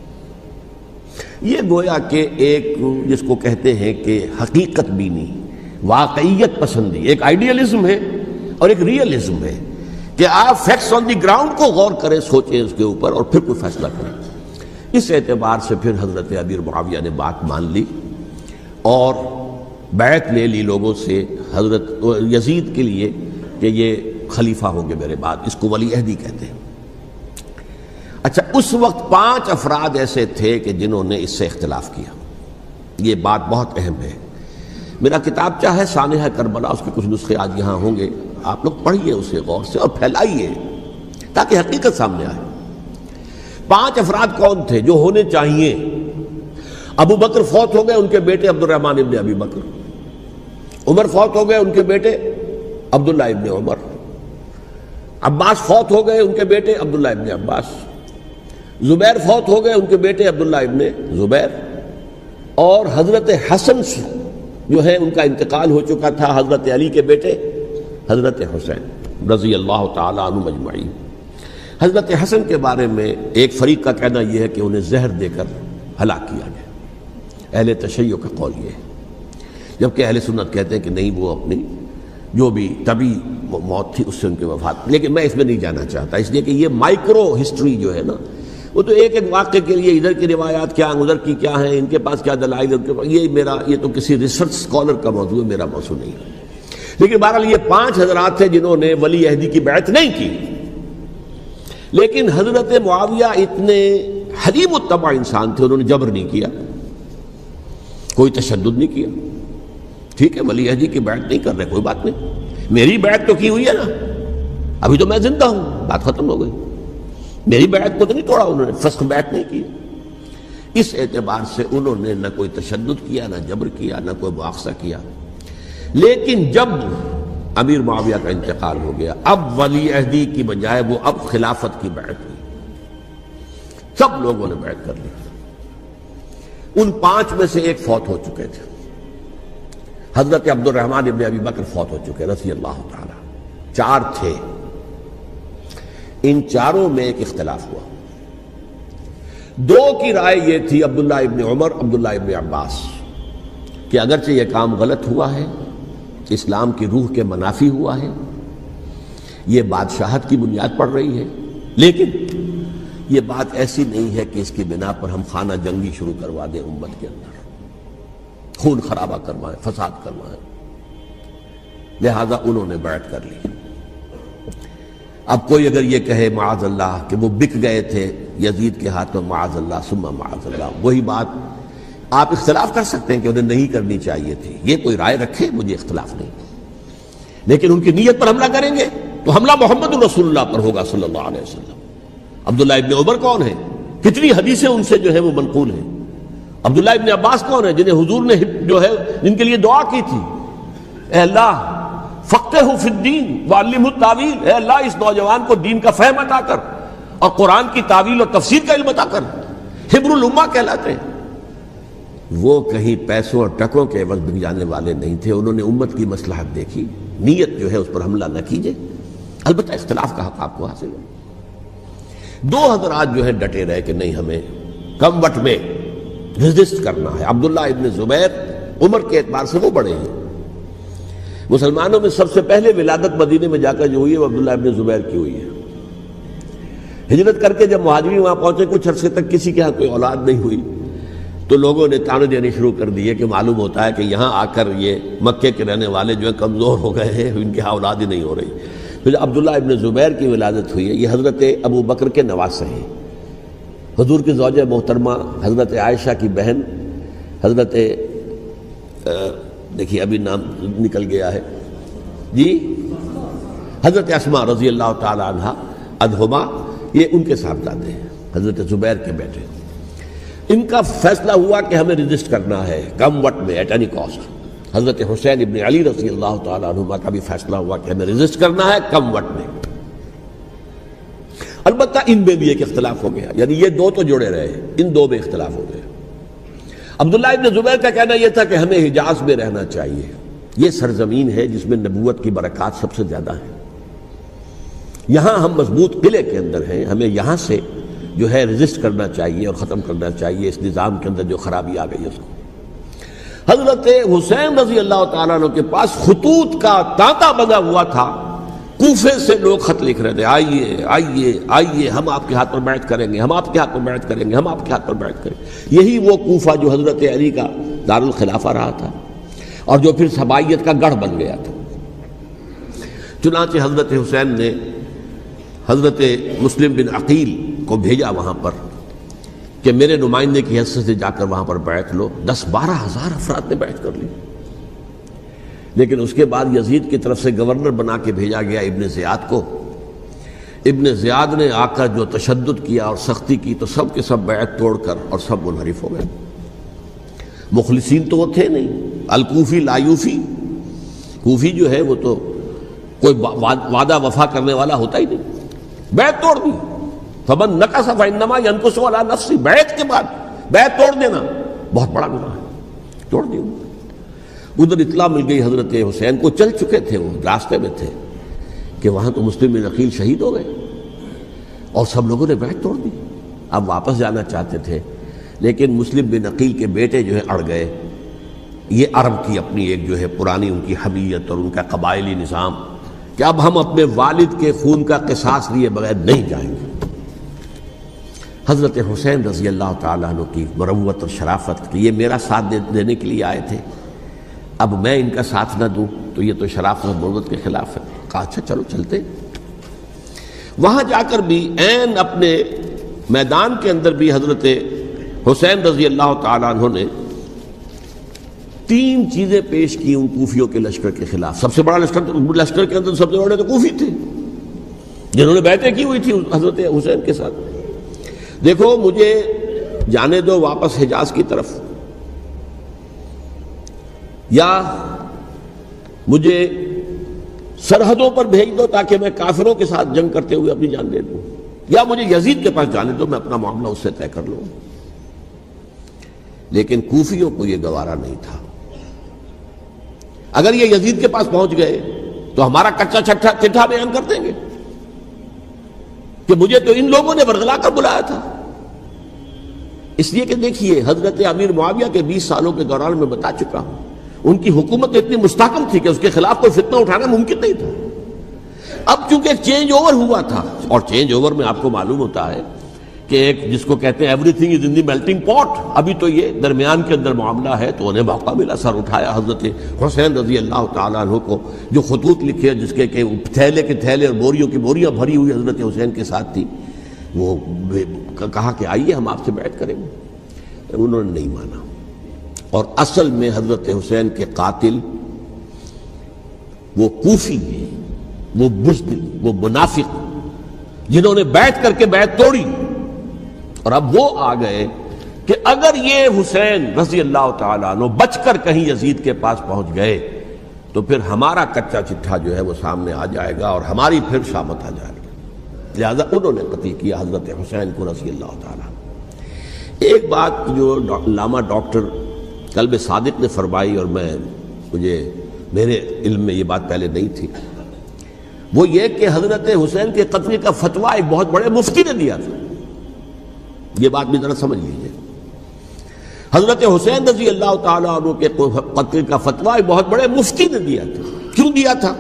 یہ گویا کہ ایک جس کو کہتے ہیں کہ حقیقت بینی، واقعیت پسندی، ایک آئیڈیلزم ہے اور ایک ریئلزم ہے کہ آپ فیکٹس آن دی گراؤنڈ کو غور کریں، سوچیں اس کے اوپر اور پھر کوئی فیصلہ کریں۔ اس اعتبار سے پھر حضرت امیر معاویہ نے بات مان لی اور بیعت لے لی لوگوں سے حضرت یزید کے لیے کہ یہ خلیفہ ہوں گے میرے بعد، اس کو ولی عہدی کہتے ہیں۔ اچھا، اس وقت 5 افراد ایسے تھے کہ جنہوں نے اس سے اختلاف کیا، یہ بات بہت اہم ہے۔ میرا کتابچہ ہے سانحہ کربلا، اس کے کچھ نسخے آج یہاں ہوں گے، آپ لوگ پڑھیے اسے غور سے اور پھیلائیے تاکہ حقیقت سامنے آئے۔ 5 افراد کون تھے جو ہونے چاہیے؟ ابو بکر فوت ہو گئے، ان کے بیٹے عبد الرحمن ابن ابی بکر۔ عمر فوت ہو گئے، ان کے بیٹے عبداللہ ابن عمر۔ عباس فوت ہو گئے، ان کے بیٹے عبداللہ ابن عباس۔ زبیر فوت ہو گئے، ان کے بیٹے عبداللہ ابن زبیر۔ اور حضرت حسن جو ہے ان کا انتقال ہو چکا تھا، حضرت علی کے بیٹے حضرت حسین رضی اللہ تعالی عنہ مجمعین۔ حضرت حسن کے بارے میں ایک فریق کا کہنا یہ ہے کہ انہیں زہر دے کر ہلاک کیا گیا، اہل تشیع کا قول یہ ہے، جبکہ اہل سنت کہتے ہیں کہ نہیں، وہ اپنی جو بھی طبی موت تھی اس سے ان کے وفات۔ لیکن میں اس میں نہیں جانا چاہتا، اس لیے کہ یہ مائکرو ہسٹری جو ہے نا، وہ تو ایک ایک واقعے کے لیے ادھر کی روایات کیا ادھر کی کیا ہیں، ان کے پاس کیا دلائل، ان کے پاس یہ تو کسی ریسرچ اسکالر کا موضوع ہے، میرا موضوع نہیں ہے۔ لیکن بہرحال یہ 5 حضرات تھے جنہوں نے ولی عہدی کی بیعت نہیں کی، لیکن حضرت معاویہ اتنے حلیم الطبع انسان تھے، انہوں نے جبر نہیں کیا، کوئی تشدد نہیں کیا۔ ٹھیک ہے، ولی عہدی کی بیعت نہیں کر رہے، کوئی بات نہیں، میری بیعت تو کی ہوئی ہے نا، ابھی تو میں زندہ ہوں، بات ختم ہو گئی، میری بیعت کو تو نہیں توڑا انہوں نے، فسخ بیعت نہیں کی۔ اس اعتبار سے انہوں نے نہ کوئی تشدد کیا، نہ جبر کیا، نہ کوئی مواخذہ کیا۔ لیکن جب امیر معاویہ کا انتقال ہو گیا، اب ولی عہدی کی بجائے وہ اب خلافت کی بیعت ہوئی، سب لوگوں نے بیعت کر لی۔ ان 5 میں سے ایک فوت ہو چکے تھے، حضرت عبد الرحمن ابن ابی بکر فوت ہو چکے رضی اللہ تعالی۔ 4 تھے، ان 4 میں ایک اختلاف ہوا۔ 2 کی رائے یہ تھی، عبداللہ ابن عمر، عبداللہ ابن عباس، کہ اگرچہ یہ کام غلط ہوا ہے، اسلام کی روح کے منافی ہوا ہے، یہ بادشاہت کی بنیاد پڑ رہی ہے، لیکن یہ بات ایسی نہیں ہے کہ اس کی بنا پر ہم خانہ جنگی شروع کروا دیں، امت کے اندر خون خرابہ کروائیں، فساد کروائیں۔ لہذا انہوں نے بیعت کر لی۔ اب کوئی اگر یہ کہے معاذ اللہ کہ وہ بک گئے تھے یزید کے ہاتھ میں، معاذ اللہ ثم معاذ اللہ، وہی بات آپ اختلاف کر سکتے ہیں کہ انہیں نہیں کرنی چاہیے تھی، یہ کوئی رائے رکھے، مجھے اختلاف نہیں، لیکن ان کی نیت پر حملہ کریں گے تو حملہ محمد رسول اللہ پر ہوگا صلی اللہ علیہ وسلم۔ عبداللہ ابن عمر کون ہیں؟ کتنی حدیثیں ان سے جو ہے وہ منقول ہیں۔ عبداللہ ابن عباس کون ہیں؟ جنہیں حضور نے جو ہے جن کے لیے دعا کی تھی، اے اللہ فقہہ فی الدین وعلمہ التاویل، اے اللہ اس نوجوان کو دین کا فہم عطا کر اور قرآن کی تاویل اور تفسیر کا علم عطا کر، حبر الامہ کہلاتے ہیں۔ وہ کہیں پیسوں اور ٹکوں کے عوض بک جانے والے نہیں تھے، انہوں نے امت کی مصلحت دیکھی، نیت جو ہے اس پر حملہ نہ کیجئے، البتہ اختلاف کا حق آپ کو حاصل ہے۔ 2 حضرات جو ہے ڈٹے رہے کہ نہیں، ہمیں کم وقت میں ریزسٹ کرنا ہے۔ عبداللہ ابن زبیر عمر کے اعتبار سے وہ بڑے ہیں، مسلمانوں میں سب سے پہلے ولادت مدینے میں جا کر جو ہوئی ہے وہ عبداللہ ابن زبیر کی ہوئی ہے۔ ہجرت کر کے جب مہاجرین وہاں پہنچے، کچھ عرصے تک کسی کے ہاں کوئی اولاد نہیں ہوئی، تو لوگوں نے تانے دینے شروع کر دیے کہ معلوم ہوتا ہے کہ یہاں آ کر یہ مکے کے رہنے والے جو ہیں کمزور ہو گئے ہیں، ان کے ہاں اولاد ہی نہیں ہو رہی۔ پھر عبداللہ ابن زبیر کی ولادت ہوئی ہے، یہ حضرت ابو بکر کے نواسے ہیں، حضور کی زوجہ محترمہ حضرت عائشہ کی بہن، حضرت دیکھیے ابھی نام نکل گیا ہے جی، حضرت اسماء رضی اللہ تعالی عنہا عنہما، یہ ان کے صاحبزادے ہیں، حضرت زبیر کے بیٹے۔ ان کا فیصلہ ہوا کہ ہمیں ریزسٹ کرنا ہے کم وقت میں، ایٹ اینی کاسٹ۔ حضرت حسین ابن علی رضی اللہ تعالی عنہما کا بھی فیصلہ ہوا کہ ہمیں ریزسٹ کرنا ہے کم وقت میں۔ البتہ ان میں بھی ایک اختلاف ہو گیا، یعنی یہ 2 تو جڑے رہے، ان 2 میں اختلاف ہو گیا۔ عبداللہ ابن زبیر کا کہنا یہ تھا کہ ہمیں حجاز میں رہنا چاہیے، یہ سرزمین ہے جس میں نبوت کی برکات سب سے زیادہ ہیں، یہاں ہم مضبوط قلعے کے اندر ہیں، ہمیں یہاں سے جو ہے ریزسٹ کرنا چاہیے اور ختم کرنا چاہیے اس نظام کے اندر جو خرابی آ گئی اس کو۔ حضرت حسین رضی اللہ تعالیٰ عنہ کے پاس خطوط کا تانتا بنا ہوا تھا، کوفے سے لوگ خط لکھ رہے تھے، آئیے آئیے آئیے، ہم آپ کے ہاتھ پر بیعت کریں گے، ہم آپ کے ہاتھ پر بیعت کریں گے، ہم آپ کے ہاتھ پر بیعت کریں گے۔ یہی وہ کوفہ جو حضرت علی کا دارالخلافہ رہا تھا اور جو پھر سبائیت کا گڑھ بن گیا تھا۔ چنانچہ حضرت حسین نے حضرت مسلم بن عقیل کو بھیجا وہاں پر کہ میرے نمائندے کی حیثیت سے جا کر وہاں پر بیعت لو. 10-12 ہزار افراد نے بیعت کر لی. لیکن اس کے بعد یزید کی طرف سے گورنر بنا کے بھیجا گیا ابن زیاد کو. ابن زیاد نے آ کر جو تشدد کیا اور سختی کی تو سب کے سب بیعت توڑ کر اور سب منحرف ہو گئے. مخلصین تو وہ تھے نہیں. الکوفی لایوفی، کوفی جو ہے وہ تو کوئی وعدہ وفا کرنے والا ہوتا ہی نہیں. بیعت توڑ دی. فمن نقص فانما ينقص على نفسه. بیعت کے بعد بیعت توڑ دینا بہت بڑا گناہ ہے. توڑ دی. ادھر اطلاع مل گئی حضرت حسین کو، چل چکے تھے، وہ راستے میں تھے کہ وہاں تو مسلم بن عقیل شہید ہو گئے اور سب لوگوں نے بیعت توڑ دی. اب واپس جانا چاہتے تھے لیکن مسلم بن عقیل کے بیٹے جو ہے اڑ گئے. یہ عرب کی اپنی ایک جو ہے پرانی ان کی حمیت اور ان کا قبائلی نظام کہ اب ہم اپنے والد کے خون کا قصاص لیے بغیر نہیں جائیں گے. حضرت حسین رضی اللہ تعالیٰ عنہ کی مروت اور شرافت، یہ میرا ساتھ دینے کے لیے آئے تھے، اب میں ان کا ساتھ نہ دوں تو یہ تو شرافت اور مروت کے خلاف ہے. کہا اچھا چلو چلتے. وہاں جا کر بھی عین اپنے میدان کے اندر بھی حضرت حسین رضی اللہ تعالیٰ عنہ نے 3 چیزیں پیش کی ان کوفیوں کے لشکر کے خلاف. سب سے بڑا لشکر کے اندر سب سے بڑے تو کوفی تھے جنہوں نے بیعتیں کی ہوئی تھی حضرت حسین کے ساتھ. دیکھو مجھے جانے دو واپس حجاز کی طرف، یا مجھے سرحدوں پر بھیج دو تاکہ میں کافروں کے ساتھ جنگ کرتے ہوئے اپنی جان دے دوں، یا مجھے یزید کے پاس جانے دو، میں اپنا معاملہ اس سے طے کر لوں. لیکن کوفیوں کو یہ گوارا نہیں تھا. اگر یہ یزید کے پاس پہنچ گئے تو ہمارا کچا چٹھا بیان کر دیں گے کہ مجھے تو ان لوگوں نے برگلا کر بلایا تھا. اس لیے کہ دیکھیے حضرت امیر معاویہ کے 20 سالوں کے دوران میں بتا چکا ہوں ان کی حکومت اتنی مستحکم تھی کہ اس کے خلاف کوئی فتنہ اٹھانا ممکن نہیں تھا. اب چونکہ ایک چینج اوور ہوا تھا، اور چینج اوور میں آپ کو معلوم ہوتا ہے کہ ایک جس کو کہتے ہیں everything is in the melting pot, ابھی تو یہ درمیان کے اندر معاملہ ہے، تو انہیں موقع ملا. سر اٹھایا حضرت حسین رضی اللہ تعالیٰ عنہ کو، جو خطوط لکھے جس کے کہ تھیلے کے تھیلے اور بوریوں کی بوریاں بھری ہوئی حضرت حسین کے ساتھ تھی، وہ کہا کہ آئیے ہم آپ سے بیعت کریں گے. انہوں نے نہیں مانا. اور اصل میں حضرت حسین کے قاتل وہ کوفی ہیں، وہ بزدل، وہ منافق جنہوں نے بیعت کر کے بیعت توڑی. اور اب وہ آ گئے کہ اگر یہ حسین رضی اللہ تعالیٰ عنہ بچ کر کہیں یزید کے پاس پہنچ گئے تو پھر ہمارا کچا چٹھا جو ہے وہ سامنے آ جائے گا اور ہماری پھر شامت آ جائے گی. لہذا انہوں نے قتل کیا حضرت حسین کو رضی اللہ تعالیٰ. ایک بات جو علامہ ڈاکٹر قلب صادق نے فرمائی، اور مجھے میرے علم میں یہ بات پہلے نہیں تھی، وہ یہ کہ حضرت حسین کے قتل کا فتویٰ ایک بہت بڑے مفتی نے دیا تھا. یہ بات بھی ذرا سمجھ لیجیے. حضرت حسین رضی اللہ تعالیٰ عنہ کے قتل کا فتویٰ ایک بہت بڑے مفتی نے دیا تھا. کیوں دیا تھا؟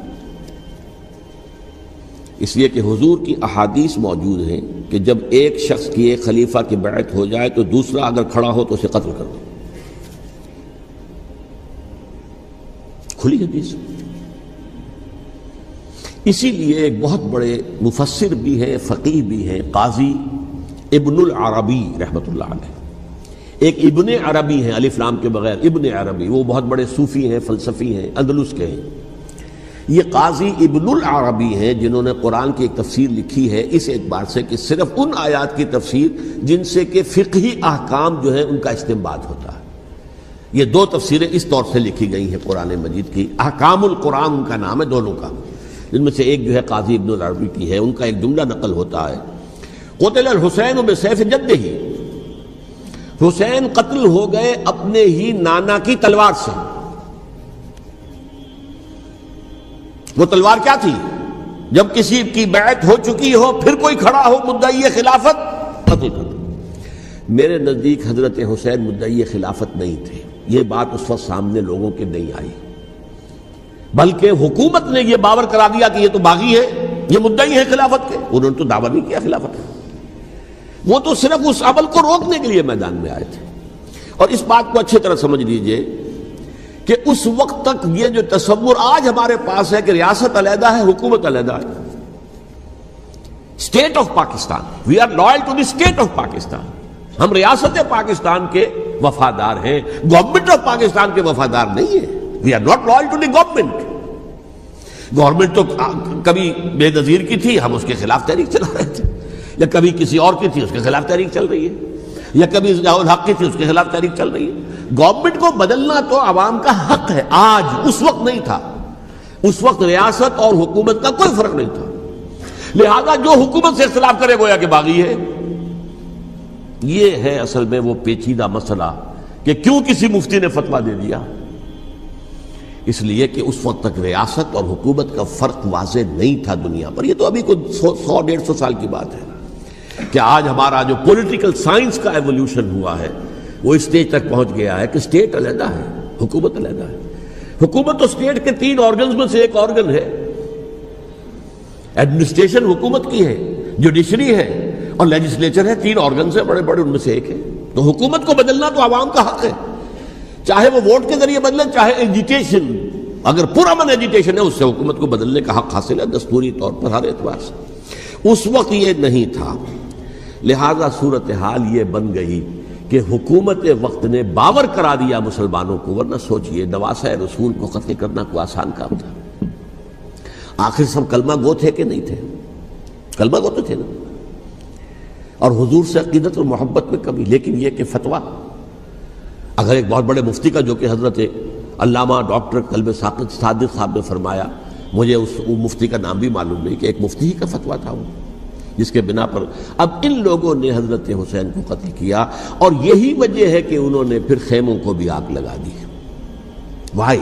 اس لیے کہ حضور کی احادیث موجود ہیں کہ جب ایک شخص کی ایک خلیفہ کی بیعت ہو جائے تو دوسرا اگر کھڑا ہو تو اسے قتل کر دو. کھلی حدیث. اسی لیے ایک بہت بڑے مفسر بھی ہیں، فقیہ بھی ہیں، قاضی ابن العربی رحمۃ اللہ علیہ. ایک ابن عربی ہیں الف لام کے بغیر، ابن عربی، وہ بہت بڑے صوفی ہیں، فلسفی ہیں، اندلس کے ہیں. یہ قاضی ابن العربی ہیں جنہوں نے قرآن کی ایک تفسیر لکھی ہے اس اعتبار سے کہ صرف ان آیات کی تفسیر جن سے کہ فقہی احکام جو ہیں ان کا استنباط ہوتا ہے. یہ 2 تفسیریں اس طور سے لکھی گئی ہیں قرآن مجید کی. احکام القرآن ان کا نام ہے دونوں کا، جن میں سے ایک جو ہے قاضی ابن العربی کی ہے. ان کا ایک جملہ نقل ہوتا ہے، قتل الحسین بسیف جدہ، حسین قتل ہو گئے اپنے ہی نانا کی تلوار سے. وہ تلوار کیا تھی؟ جب کسی کی بیعت ہو چکی ہو پھر کوئی کھڑا ہو مدعی خلافت، قتل کر دو. میرے نزدیک حضرت حسین مدعی خلافت نہیں تھے. یہ بات اس وقت سامنے لوگوں کے نہیں آئی، بلکہ حکومت نے یہ باور کرا دیا کہ یہ تو باغی ہے، یہ مدعی ہے خلافت کے. انہوں نے تو دعویٰ نہیں کیا خلافت کا، وہ تو صرف اس عمل کو روکنے کے لیے میدان میں آئے تھے. اور اس بات کو اچھی طرح سمجھ لیجئے کہ اس وقت تک یہ جو تصور آج ہمارے پاس ہے کہ ریاست علیحدہ ہے، حکومت علیحدہ ہے، state of Pakistan, we are loyal to the state of Pakistan, ہم ریاست پاکستان کے وفادار ہیں، گورنمنٹ آف پاکستان کے وفادار نہیں ہیں. We are not loyal to the government. Government تو کبھی بے نظیر کی تھی، ہم اس کے خلاف تحریک چلا رہے تھے، یا کبھی کسی اور کی تھی، اس کے خلاف تحریک چل رہی ہے، یا کبھی ضیاء الحق کی تھی، اس کے خلاف تحریک چل رہی ہے. گورنمنٹ کو بدلنا تو عوام کا حق ہے. آج اس وقت نہیں تھا، اس وقت ریاست اور حکومت کا کوئی فرق نہیں تھا. لہذا جو حکومت سے اختلاف کرے گویا کہ باغی ہے. یہ ہے اصل میں وہ پیچیدہ مسئلہ کہ کیوں کسی مفتی نے فتویٰ دے دیا. اس لیے کہ اس وقت تک ریاست اور حکومت کا فرق واضح نہیں تھا دنیا پر. یہ تو ابھی کوئی 100-150 سال کی بات ہے کہ آج ہمارا جو پولیٹیکل سائنس کا ایولیوشن ہوا ہے وہ اس اسٹیج تک پہنچ گیا ہے کہ اسٹیٹ علیحدہ ہے، حکومت علیحدہ ہے. حکومت تو اسٹیٹ کے 3 آرگنز میں سے ایک آرگن ہے. ایڈمنسٹریشن حکومت کی ہے، جوڈیشری ہے اور لیجسلیچر ہے. 3 آرگنز ہیں بڑے بڑے، ان میں سے ایک ہے. تو حکومت کو بدلنا تو عوام کا حق ہے، چاہے وہ ووٹ کے ذریعے بدلیں، چاہے ایجیٹیشن. اگر پرامن ایجیٹیشن ہے اس سے حکومت کو بدلنے کا حق حاصل ہے دستوری طور پر ہر اعتبار سے. اس وقت یہ نہیں تھا. لہذا صورتحال یہ بن گئی کہ حکومت وقت نے باور کرا دیا مسلمانوں کو. ورنہ سوچئے نواسۂ رسول کو قتل کرنا کوئی آسان کام تھا. آخر سب کلمہ گو تھے کہ نہیں تھے؟ کلمہ گو تو تھے نا، اور حضور سے عقیدت اور محبت میں کمی. لیکن یہ کہ فتویٰ اگر ایک بہت بڑے مفتی کا، جو کہ حضرت علامہ ڈاکٹر قلب صادق صاحب نے فرمایا، مجھے اس مفتی کا نام بھی معلوم نہیں، کہ ایک مفتی ہی کا فتویٰ تھا وہ، جس کے بنا پر اب ان لوگوں نے حضرت حسین کو قتل کیا. اور یہی وجہ ہے کہ انہوں نے پھر خیموں کو بھی آگ لگا دی. وائی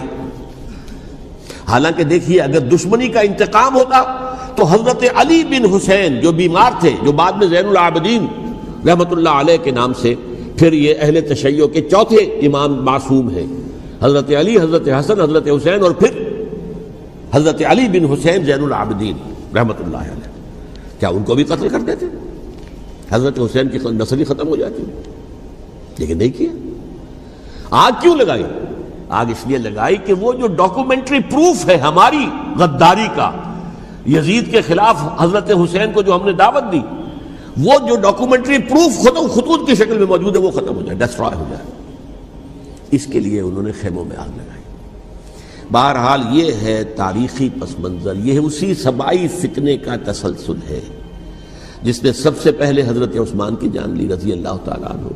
حالانکہ دیکھیے اگر دشمنی کا انتقام ہوتا تو حضرت علی بن حسین جو بیمار تھے، جو بعد میں زین العابدین رحمت اللہ علیہ کے نام سے پھر یہ اہل تشیع کے چوتھے امام معصوم ہیں، حضرت علی، حضرت حسن، حضرت حسین، اور پھر حضرت علی بن حسین زین العابدین رحمت اللہ علیہ، کیا ان کو بھی قتل کر دیتے؟ حضرت حسین کی نسل ہی ختم ہو جاتی. لیکن نہیں کیا. آگ کیوں لگائی؟ آگ اس لیے لگائی کہ وہ جو ڈاکومنٹری پروف ہے ہماری غداری کا یزید کے خلاف حضرت حسین کو جو ہم نے دعوت دی، وہ جو ڈاکومنٹری پروف خطوط کی شکل میں موجود ہے وہ ختم ہو جائے، ڈسٹرائے ہو جائے. اس کے لیے انہوں نے خیموں میں آگ لگائی. بہرحال یہ ہے تاریخی پس منظر. یہ اسی سبائی فتنے کا تسلسل ہے جس نے سب سے پہلے حضرت عثمان کی جان لی رضی اللہ تعالیٰ عنہ.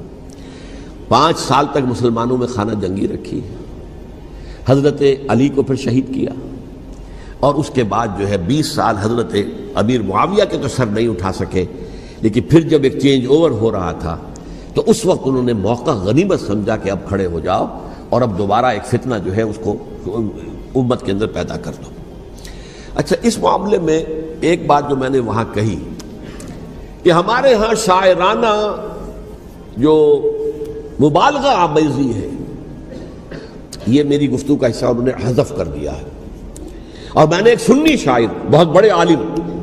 5 سال تک مسلمانوں میں خانہ جنگی رکھی، حضرت علی کو پھر شہید کیا، اور اس کے بعد جو ہے 20 سال حضرت امیر معاویہ کے تو سر نہیں اٹھا سکے. لیکن پھر جب ایک چینج اوور ہو رہا تھا تو اس وقت انہوں نے موقع غنیمت سمجھا کہ اب کھڑے ہو جاؤ اور اب دوبارہ ایک فتنہ جو ہے اس کو امت کے اندر پیدا کر دو. اچھا، اس معاملے میں ایک بات جو میں نے وہاں کہی کہ ہمارے ہاں شاعرانہ جو مبالغہ آمیزی ہے، یہ میری گفتگو کا حصہ انہوں نے حذف کر دیا ہے. اور میں نے ایک سنی شاعر، بہت بڑے عالم،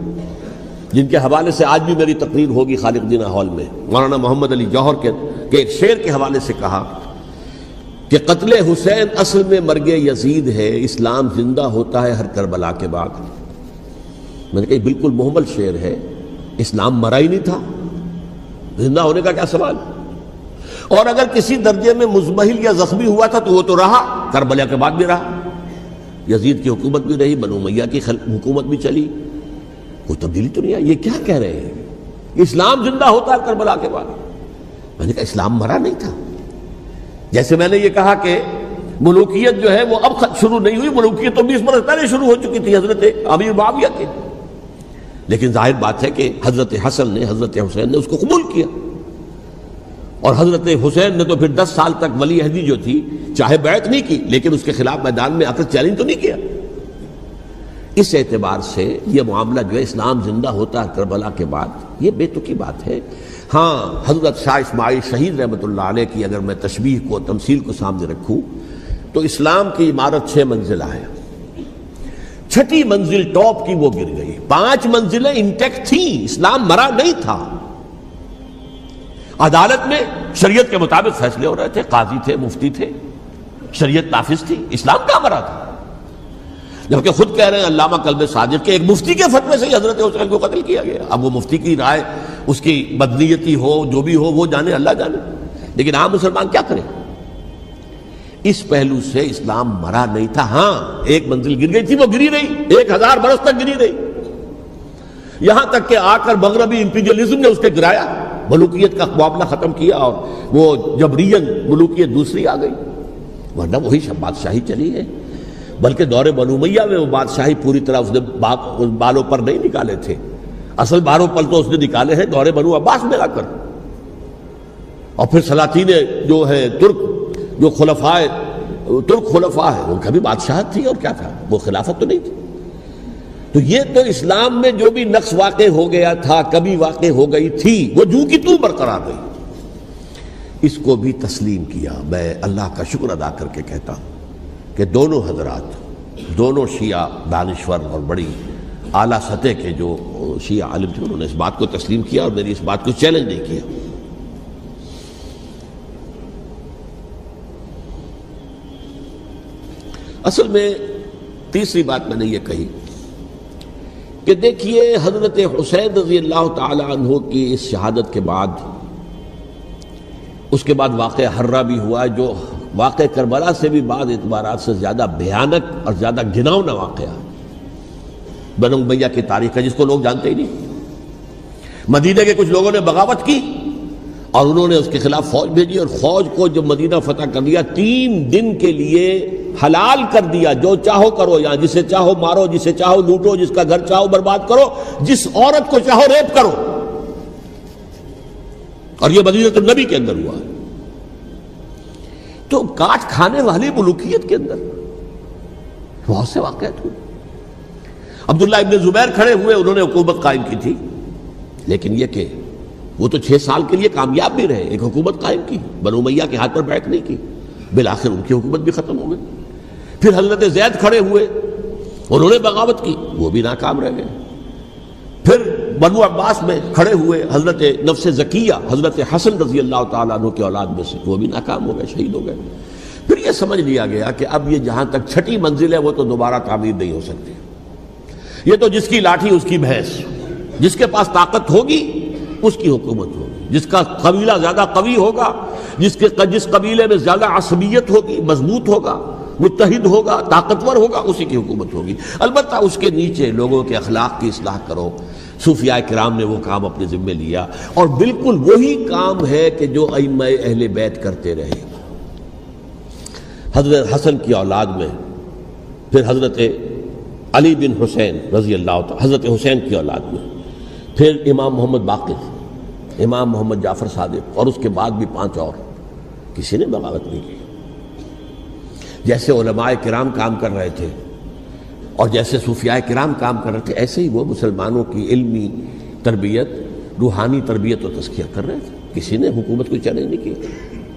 جن کے حوالے سے آج بھی میری تقریر ہوگی خالق جناح ہال میں، مولانا محمد علی جوہر کے ایک شعر کے حوالے سے کہا کہ قتل حسین اصل میں مرگ یزید ہے، اسلام زندہ ہوتا ہے ہر کربلا کے بعد. میں نے کہا بالکل محمل شعر ہے. اسلام مرا ہی نہیں تھا، زندہ ہونے کا کیا سوال. اور اگر کسی درجے میں مزمحل یا زخمی ہوا تھا تو وہ تو رہا، کربلا کے بعد بھی رہا، یزید کی حکومت بھی رہی، بنو امیہ کی حکومت بھی چلی، کوئی تبدیلی تو نہیں آئی. یہ کیا کہہ رہے ہیں؟ اسلام زندہ ہوتا ہے کربلا کے بعد. میں نے کہا اسلام مرا نہیں تھا. جیسے میں نے یہ کہا کہ ملوکیت جو ہے وہ اب شروع نہیں ہوئی، ملوکیت تو 20 برس پہلے شروع ہو چکی تھی حضرت امیر معاویہ کی. لیکن ظاہر بات ہے کہ حضرت حسن نے، حضرت حسین نے اس کو قبول کیا، اور حضرت حسین نے تو پھر 10 سال تک ولی عہدی جو تھی چاہے بیعت نہیں کی لیکن اس کے خلاف میدان میں آ کر چیلنج تو نہیں کیا. اس اعتبار سے یہ معاملہ جو ہے اسلام زندہ ہوتا ہے کربلا کے بعد، یہ بے تکی بات ہے. ہاں، حضرت شاہ اسماعیل شہید رحمۃ اللہ علیہ کی اگر میں تشبیہ کو، تمثیل کو سامنے رکھوں تو اسلام کی عمارت 6 منزلہ ہے، 6ٹھی منزل ٹاپ کی وہ گر گئی، 5 منزلیں انٹیکٹ تھیں، اسلام مرا نہیں تھا. عدالت میں شریعت کے مطابق فیصلے ہو رہے تھے، قاضی تھے، مفتی تھے، شریعت نافذ تھی، اسلام کہاں مرا تھا. جبکہ خود کہہ رہے ہیں علامہ قلب صادق کے ایک مفتی کے فتوے سے حضرت حسین کو قتل کیا گیا. اب وہ مفتی کی رائے اس کی بدنیتی ہو، جو بھی ہو وہ جانے، اللہ جانے، لیکن عام مسلمان کیا کرے؟ اس پہلو سے اسلام مرا نہیں تھا۔ ہاں ایک منزل گر گئی تھی، وہ گری رہی، 1000 برس تک گری رہی، یہاں تک کہ آ کر مغربی امپیریلزم نے اس کے گرایا، ملوکیت کا معاملہ ختم کیا، اور وہ جبرین ملوکیت دوسری آ گئی، ورنہ وہی بادشاہی چلی ہے۔ بلکہ دور بنو امیہ میں وہ بادشاہی پوری طرح اس نے بالوں پر نہیں نکالے تھے، اصل بالوں پر تو اس نے نکالے ہیں دور بنو عباس میں آ کر، اور پھر سلاطین جو ہے ترک، جو ترک خلفاء ہے، ان کا بھی بادشاہت تھی، اور کیا تھا، وہ خلافت تو نہیں تھی۔ تو یہ تو اسلام میں جو بھی نقص واقع ہو گیا تھا، کبھی واقع ہو گئی تھی، وہ جو کی تو برقرار رہی، اس کو بھی تسلیم کیا۔ میں اللہ کا شکر ادا کر کے کہتا ہوں کہ دونوں حضرات، دونوں شیعہ دانشور اور بڑی اعلیٰ سطح کے جو شیعہ عالم تھے، انہوں نے اس بات کو تسلیم کیا اور میری اس بات کو چیلنج نہیں کیا۔ اصل میں تیسری بات میں نے یہ کہی کہ دیکھیے حضرت حسین رضی اللہ تعالی عنہ کی اس شہادت کے بعد، اس کے بعد واقعہ حرہ بھی ہوا، جو واقعہ کربلا سے بھی بعض اعتبارات سے زیادہ بھیانک اور زیادہ گھناؤنا واقعہ بنو امیہ کی تاریخ ہے، جس کو لوگ جانتے ہی نہیں۔ مدینہ کے کچھ لوگوں نے بغاوت کی اور انہوں نے اس کے خلاف فوج بھیجی، اور فوج کو جب مدینہ فتح کر لیا، 3 دن کے لیے حلال کر دیا، جو چاہو کرو، یہاں جسے چاہو مارو، جسے چاہو لوٹو، جس کا گھر چاہو برباد کرو، جس عورت کو چاہو ریپ کرو۔ اور یہ مدینہ النبی کے اندر ہوا ہے، تو کاٹ کھانے والی ملوکیت کے اندر بہت سے واقعات ہوئے۔ عبداللہ ابن زبیر کھڑے ہوئے، انہوں نے حکومت قائم کی تھی، لیکن یہ کہ وہ تو 6 سال کے لیے کامیاب بھی رہے، ایک حکومت قائم کی، بنو امیہ کے ہاتھ پر بیعت نہیں کی، بالآخر ان کی حکومت بھی ختم ہو گئی۔ پھر حضرت زید کھڑے ہوئے، انہوں نے بغاوت کی، وہ بھی ناکام رہ گئے۔ پھر بنو عباس میں کھڑے ہوئے حضرت نفس زکیہ، حضرت حسن رضی اللہ تعالیٰ عنہ کے اولاد میں سے، وہ بھی ناکام ہو گئے، شہید ہو گئے۔ پھر یہ سمجھ لیا گیا کہ اب یہ جہاں تک 6ٹھی منزل ہے وہ تو دوبارہ تعمیر نہیں ہو سکتی، یہ تو جس کی لاٹھی اس کی بھینس، جس کے پاس طاقت ہوگی اس کی حکومت ہوگی، جس کا قبیلہ زیادہ قوی ہوگا، جس قبیلے میں زیادہ عصبیت ہوگی، مضبوط ہوگا، متحد ہوگا، طاقتور ہوگا، اسی کی حکومت ہوگی۔ البتہ اس کے نیچے لوگوں کے اخلاق کی اصلاح کرو۔ صوفیاء کرام نے وہ کام اپنے ذمے لیا، اور بالکل وہی کام ہے کہ جو ائمہ اہل بیت کرتے رہے۔ حضرت حسن کی اولاد میں پھر حضرت علی بن حسین رضی اللہ تعالی، حضرت حسین کی اولاد میں پھر امام محمد باقر، امام محمد جعفر صادق، اور اس کے بعد بھی 5 اور، کسی نے بغاوت نہیں کی۔ جیسے علماء کرام کام کر رہے تھے اور جیسے صوفیاء کرام کام کر رہے تھے، ایسے ہی وہ مسلمانوں کی علمی تربیت، روحانی تربیت و تزکیہ کر رہے تھے، کسی نے حکومت کو چیلنج نہیں کیا۔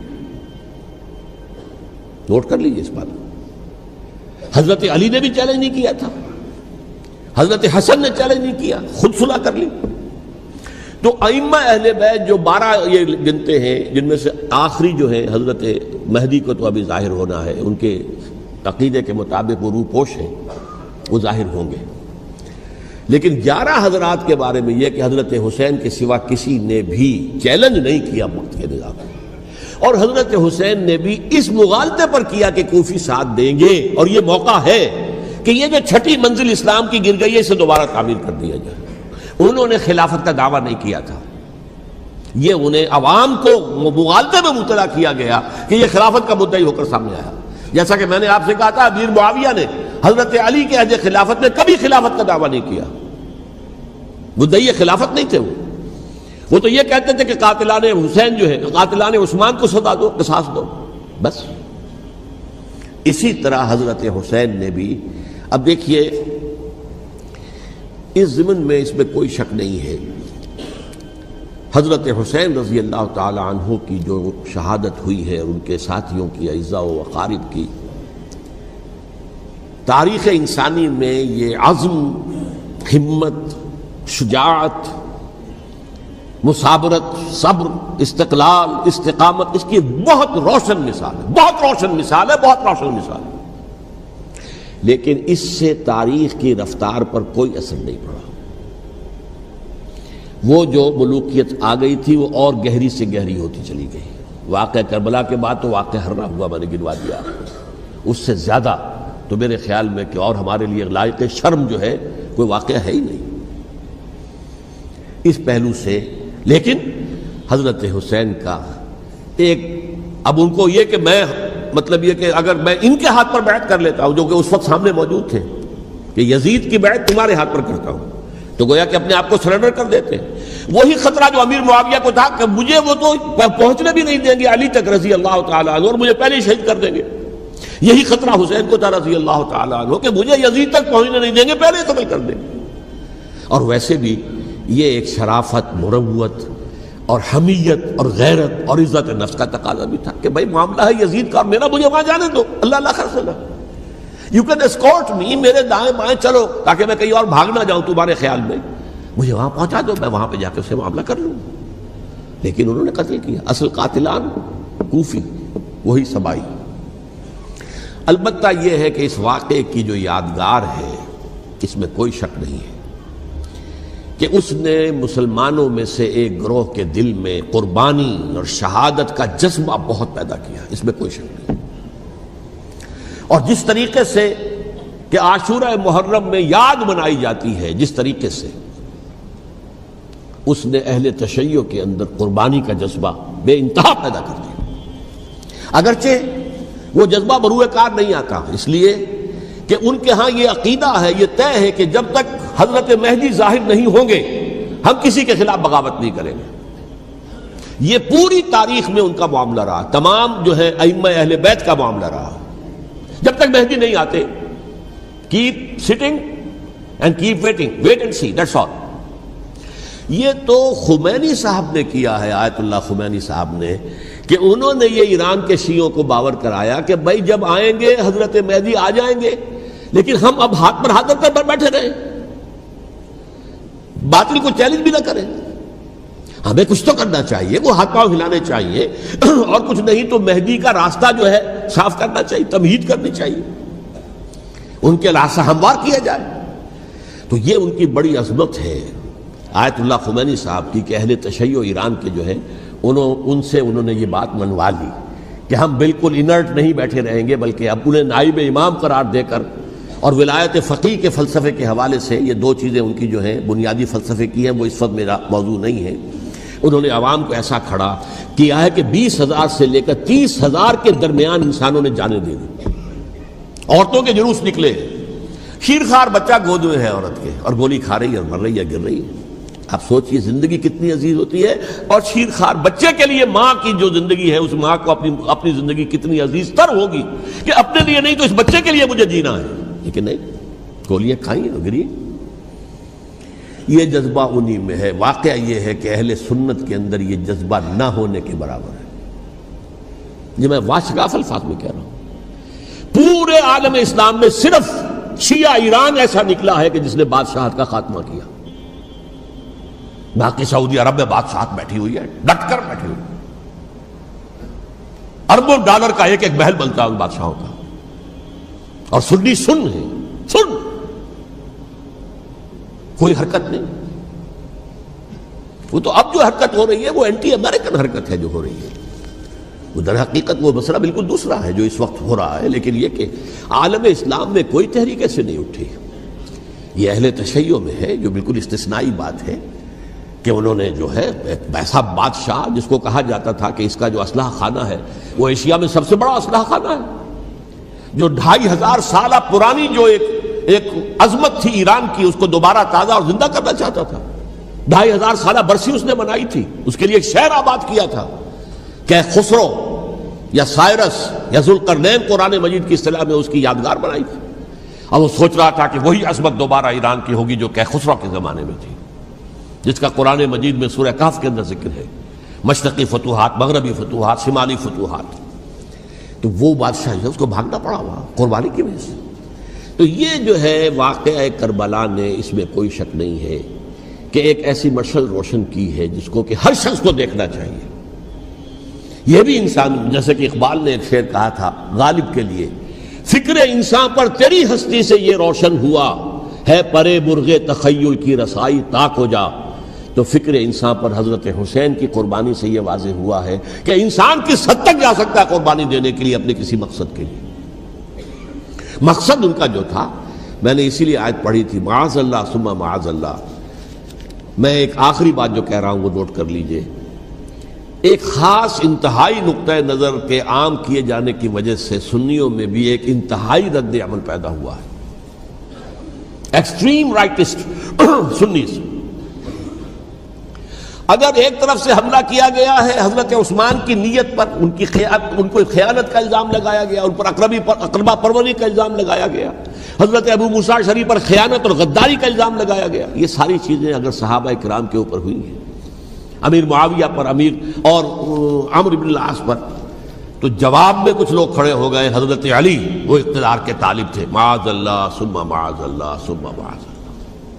نوٹ کر لیجیے اس بات کو۔ حضرت علی نے بھی چیلنج نہیں کیا تھا، حضرت حسن نے چیلنج نہیں کیا، خود صلح کر لی۔ تو ائمہ اہل بیت جو 12 یہ گنتے ہیں، جن میں سے آخری جو ہے حضرت مہدی کو تو ابھی ظاہر ہونا ہے، ان کے عقیدے کے مطابق وہ روح پوش ہیں، وہ ظاہر ہوں گے، لیکن 11 حضرات کے بارے میں یہ کہ حضرت حسین کے سوا کسی نے بھی چیلنج نہیں کیا وقت کے نظام میں، اور حضرت حسین نے بھی اس مغالطے پر کیا کہ کوفی ساتھ دیں گے، اور یہ موقع ہے کہ یہ جو 6ٹھی منزل اسلام کی گر گئی ہے اسے دوبارہ تعمیر کر دیا جائے۔ انہوں نے خلافت کا دعویٰ نہیں کیا تھا، یہ انہیں عوام کو مغالطے میں مبتلا کیا گیا کہ یہ خلافت کا مدعی ہو کر سامنے آیا۔ جیسا کہ میں نے آپ سے کہا تھا، امیر معاویہ نے حضرت علی کے عہد خلافت میں کبھی خلافت کا دعویٰ نہیں کیا، مدعی خلافت نہیں تھے وہ تو یہ کہتے تھے کہ قاتلان حسین جو ہے، قاتلان عثمان کو سزا دو، قصاص دو، بس۔ اسی طرح حضرت حسین نے بھی، اب دیکھیے اس ضمن میں اس میں کوئی شک نہیں ہے، حضرت حسین رضی اللہ تعالی عنہ کی جو شہادت ہوئی ہے، ان کے ساتھیوں کی، اعزاء و اقارب کی، تاریخ انسانی میں یہ عزم، ہمت، شجاعت، مثابرت، صبر، استقلال، استقامت، اس کی بہت روشن مثال ہے، بہت روشن مثال ہے، بہت روشن مثال ہے، لیکن اس سے تاریخ کی رفتار پر کوئی اثر نہیں پڑا۔ وہ جو ملوکیت آ گئی تھی وہ اور گہری سے گہری ہوتی چلی گئی. واقعہ کربلا کے بعد تو واقعہ ہررا ہوا میں نے گنوا دیا. اس سے زیادہ تو میرے خیال میں کہ اور ہمارے لیے لائق شرم جو ہے کوئی واقعہ ہے ہی نہیں اس پہلو سے. لیکن حضرت حسین کا ایک، اب ان کو یہ کہ میں مطلب یہ کہ اگر میں ان کے ہاتھ پر بیعت کر لیتا ہوں جو کہ اس وقت سامنے موجود تھے کہ یزید کی بیعت تمہارے ہاتھ پر کرتا ہوں، تو گویا کہ اپنے آپ کو سرنڈر کر دیتے. وہی خطرہ جو امیر معاویہ کو تھا کہ مجھے وہ تو پہنچنے بھی نہیں دیں گے علی تک رضی اللہ تعالیٰ عنہ، اور مجھے پہلے ہی شہید کر دیں گے. یہی خطرہ حسین کو تھا رضی اللہ تعالیٰ عنہ کہ مجھے یزید تک پہنچنے نہیں دیں گے، پہلے قتل کر دیں گے. اور ویسے بھی یہ ایک شرافت، مروت اور حمیت اور غیرت اور عزت نفس کا تقاضا بھی تھا کہ بھائی معاملہ ہے یزید کا، میرا مجھے وہاں جانے دو، اللہ اللہ خرسنا، یو کین اسکورٹ می، میرے دائیں بائیں چلو تاکہ میں کہیں اور بھاگ نہ جاؤں تمہارے خیال میں، مجھے وہاں پہنچا دو، میں وہاں پہ جا کے اسے معاملہ کر لوں. لیکن انہوں نے قتل کیا. اصل قاتلان کوفی، وہی سبائی. البتہ یہ ہے کہ اس واقعے کی جو یادگار ہے اس میں کوئی شک نہیں ہے کہ اس نے مسلمانوں میں سے ایک گروہ کے دل میں قربانی اور شہادت کا جذبہ بہت پیدا کیا، اس میں کوئی شک نہیں. اور جس طریقے سے کہ عاشورہ محرم میں یاد منائی جاتی ہے، جس طریقے سے اس نے اہل تشیع کے اندر قربانی کا جذبہ بے انتہا پیدا کر دیا. اگرچہ وہ جذبہ بروئے کار نہیں آتا، اس لیے کہ ان کے ہاں یہ عقیدہ ہے، یہ طے ہے کہ جب تک حضرت مہدی ظاہر نہیں ہوں گے ہم کسی کے خلاف بغاوت نہیں کریں گے. یہ پوری تاریخ میں ان کا معاملہ رہا، تمام جو ہے ائمہ اہل بیت کا معاملہ رہا. جب تک مہدی نہیں آتے keep sitting and keep waiting, wait and see, that's all. یہ تو خمینی صاحب نے کیا ہے، آیت اللہ خمینی صاحب نے، کہ انہوں نے یہ ایران کے شیعوں کو باور کرایا کہ بھائی جب آئیں گے حضرت مہدی آ جائیں گے، لیکن ہم اب ہاتھ پر ہاتھ کر بیٹھے رہیں، باطل کو چیلنج بھی نہ کریں. ہمیں کچھ تو کرنا چاہیے، وہ ہاتھ پاؤں ہلانے چاہیے، اور کچھ نہیں تو مہدی کا راستہ جو ہے صاف کرنا چاہیے، تمہید کرنی چاہیے، ان کے راستہ ہموار کیا جائے. تو یہ ان کی بڑی عظمت ہے آیت اللہ خمینی صاحب کی کہ اہل تشیع ایران کے جو ہے ان سے انہوں نے یہ بات منوا لی کہ ہم بالکل انرٹ نہیں بیٹھے رہیں گے، بلکہ اب انہیں نائب امام قرار دے کر اور ولایت فقیہ کے فلسفے کے حوالے سے، یہ دو چیزیں ان کی جو ہیں بنیادی فلسفے کی ہیں، وہ اس وقت میرا موضوع نہیں ہے. انہوں نے عوام کو ایسا کھڑا کیا ہے کہ 20,000 سے لے کر 30,000 کے درمیان انسانوں نے جانیں دے دی. عورتوں کے جلوس نکلے، شیرخوار بچہ گود میں ہے عورت کے، اور گولی کھا رہی ہے اور مر رہی ہے، گر رہی ہے. آپ سوچئے زندگی کتنی عزیز ہوتی ہے، اور شیرخوار بچے کے لیے ماں کی جو زندگی ہے اس ماں کو اپنی زندگی کتنی عزیز تر ہوگی کہ اپنے لیے نہیں تو اس بچے کے لیے مجھے جینا ہے. لیکن نہیں، گولیاں کھائیں اور گری. یہ جذبہ انہی میں ہے. واقعہ یہ ہے کہ اہل سنت کے اندر یہ جذبہ نہ ہونے کے برابر ہے. یہ میں واشگاف الفاظ میں کہہ رہا ہوں. پورے عالم اسلام میں صرف شیعہ ایران ایسا نکلا ہے کہ جس نے بادشاہت کا خاتمہ کیا. باقی سعودی عرب میں بادشاہت بیٹھی ہوئی ہے، ڈٹ کر بیٹھی ہوئی. اربوں ڈالر کا ایک ایک محل بنتا ہے ان بادشاہوں کا، اور سنی سن ہے، سن، کوئی حرکت نہیں. وہ تو اب جو حرکت ہو رہی ہے وہ اینٹی امریکن حرکت ہے جو ہو رہی ہے. وہ در حقیقت وہ مسئلہ بالکل دوسرا ہے جو اس وقت ہو رہا ہے. لیکن یہ کہ عالم اسلام میں کوئی تحریک ایسے نہیں اٹھی. یہ اہل تشیع میں ہے جو بالکل استثنائی بات ہے کہ انہوں نے جو ہے ایسا بادشاہ جس کو کہا جاتا تھا کہ اس کا جو اسلحہ خانہ ہے وہ ایشیا میں سب سے بڑا اسلحہ خانہ ہے، جو 2500 سالہ پرانی جو ایک عظمت تھی ایران کی اس کو دوبارہ تازہ اور زندہ کرنا چاہتا تھا. 2500 سالہ برسی اس نے منائی تھی، اس کے لیے ایک شہر آباد کیا تھا کہ خسرو یا سائرس یا ذوالقرنین قرآن مجید کی اصطلاح میں اس کی یادگار بنائی تھی. اور وہ سوچ رہا تھا کہ وہی عظمت دوبارہ ایران کی ہوگی جو کہ خسرو کے زمانے میں تھی، جس کا قرآن مجید میں سورہ کہف کے اندر ذکر ہے. مشرقی فتوحات، مغربی فتوحات، شمالی فتوحات. تو وہ بادشاہ ہے اس کو بھاگنا پڑا وہاں قربانی کی وجہ سے. تو یہ جو ہے واقعہ کربلا نے، اس میں کوئی شک نہیں ہے کہ ایک ایسی مشعل روشن کی ہے جس کو کہ ہر شخص کو دیکھنا چاہیے. یہ بھی انسان، جیسے کہ اقبال نے ایک شعر کہا تھا غالب کے لیے، فکر انسان پر تیری ہستی سے یہ روشن ہوا ہے، پرے مرغ تخیل کی رسائی تاک ہو جا. تو فکر انسان پر حضرت حسین کی قربانی سے یہ واضح ہوا ہے کہ انسان کس حد تک جا سکتا ہے قربانی دینے کے لیے اپنے کسی مقصد کے لیے۔ مقصد ان کا جو تھا، میں نے اسی لیے آیت پڑھی تھی، معاذ اللہ ثم معاذ اللہ۔ میں ایک آخری بات جو کہہ رہا ہوں وہ نوٹ کر لیجئے، ایک خاص انتہائی نقطۂ نظر کے عام کیے جانے کی وجہ سے سنیوں میں بھی ایک انتہائی رد عمل پیدا ہوا ہے، ایکسٹریم رائٹسٹ سنیز۔ اگر ایک طرف سے حملہ کیا گیا ہے حضرت عثمان کی نیت پر، ان کو خیانت کا الزام لگایا گیا، ان پر اقربا پروری کا الزام لگایا گیا، حضرت ابو موسیٰ شریف پر خیانت اور غداری کا الزام لگایا گیا، یہ ساری چیزیں اگر صحابہ کرام کے اوپر ہوئی ہیں، امیر معاویہ پر، امیر اور عمرو بن العاص پر، تو جواب میں کچھ لوگ کھڑے ہو گئے، حضرت علی وہ اقتدار کے طالب تھے، معاذ اللہ ثم معاذ اللہ ثم معاذ اللہ۔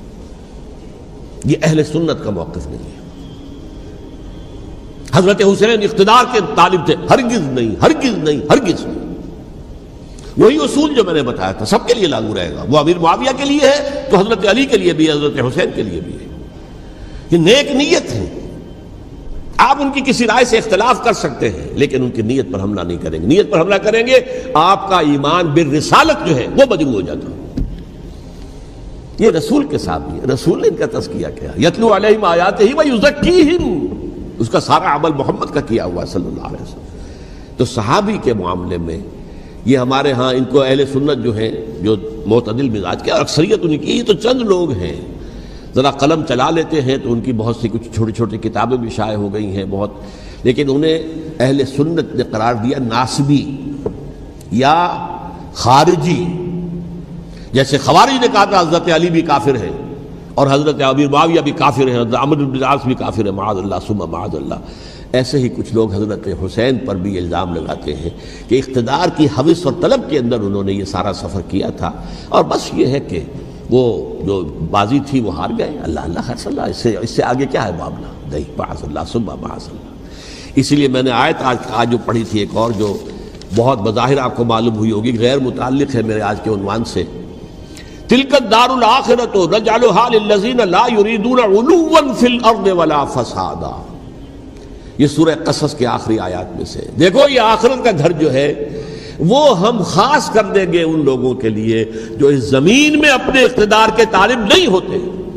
یہ اہل سنت کا موقف نہیں ہے۔ حضرت حسین اقتدار کے طالب تھے، ہرگز نہیں، ہرگز نہیں، ہرگز نہیں۔ وہی اصول جو میں نے بتایا تھا سب کے لیے لاگو رہے گا، وہ امیر معاویہ کے لیے ہے تو حضرت علی کے لیے بھی ہے، حضرت حسین کے لیے بھی ہے۔ یہ نیک نیت ہے، آپ ان کی کسی رائے سے اختلاف کر سکتے ہیں لیکن ان کی نیت پر حملہ نہیں کریں گے۔ نیت پر حملہ کریں گے آپ کا ایمان بالرسالت جو ہے وہ مجروح ہو جاتا ہے۔ یہ رسول کے ساتھ بھی ہے، رسول نے ان کا تزکیہ کیا، یتلو علیہم آیاتہ ویزکیہم، اس کا سارا عمل محمد کا کیا ہوا صلی اللہ علیہ وسلم۔ تو صحابی کے معاملے میں یہ ہمارے ہاں ان کو اہل سنت جو ہیں، جو معتدل مزاج کے، اکثریت ان کی، یہ تو چند لوگ ہیں، ذرا قلم چلا لیتے ہیں تو ان کی بہت سی کچھ چھوٹی چھوٹی کتابیں بھی شائع ہو گئی ہیں بہت، لیکن انہیں اہل سنت نے قرار دیا ناسبی یا خارجی۔ جیسے خوارج نے کہا تھا حضرت علی بھی کافر ہے اور حضرت امیر معاویہ بھی کافر ہے، حضرت عمرو بن العاص بھی کافر ہے، معاذ اللہ ثم معاذ اللہ۔ ایسے ہی کچھ لوگ حضرت حسین پر بھی الزام لگاتے ہیں کہ اقتدار کی ہوس اور طلب کے اندر انہوں نے یہ سارا سفر کیا تھا، اور بس یہ ہے کہ وہ جو بازی تھی وہ ہار گئے، اللہ اللہ خیر صلی اللہ، اس سے آگے کیا ہے معاملہ؟ نہیں، معاذ اللہ ثم معاذ اللہ۔ اسی لیے میں نے آیت آج جو پڑھی تھی ایک اور جو بہت بظاہر آپ کو معلوم ہوئی ہوگی، غیر متعلق ہے میرے آج کے عنوان سے، تلک الدار الآخرۃ نجعلھا للذین لا یریدون علوا فی الارض ولا فسادا۔ یہ سورہ قصص کے آخری آیات میں سے، دیکھو یہ آخرت کا گھر جو ہے وہ ہم خاص کر دیں گے ان لوگوں کے لیے جو اس زمین میں اپنے اقتدار کے طالب نہیں ہوتے۔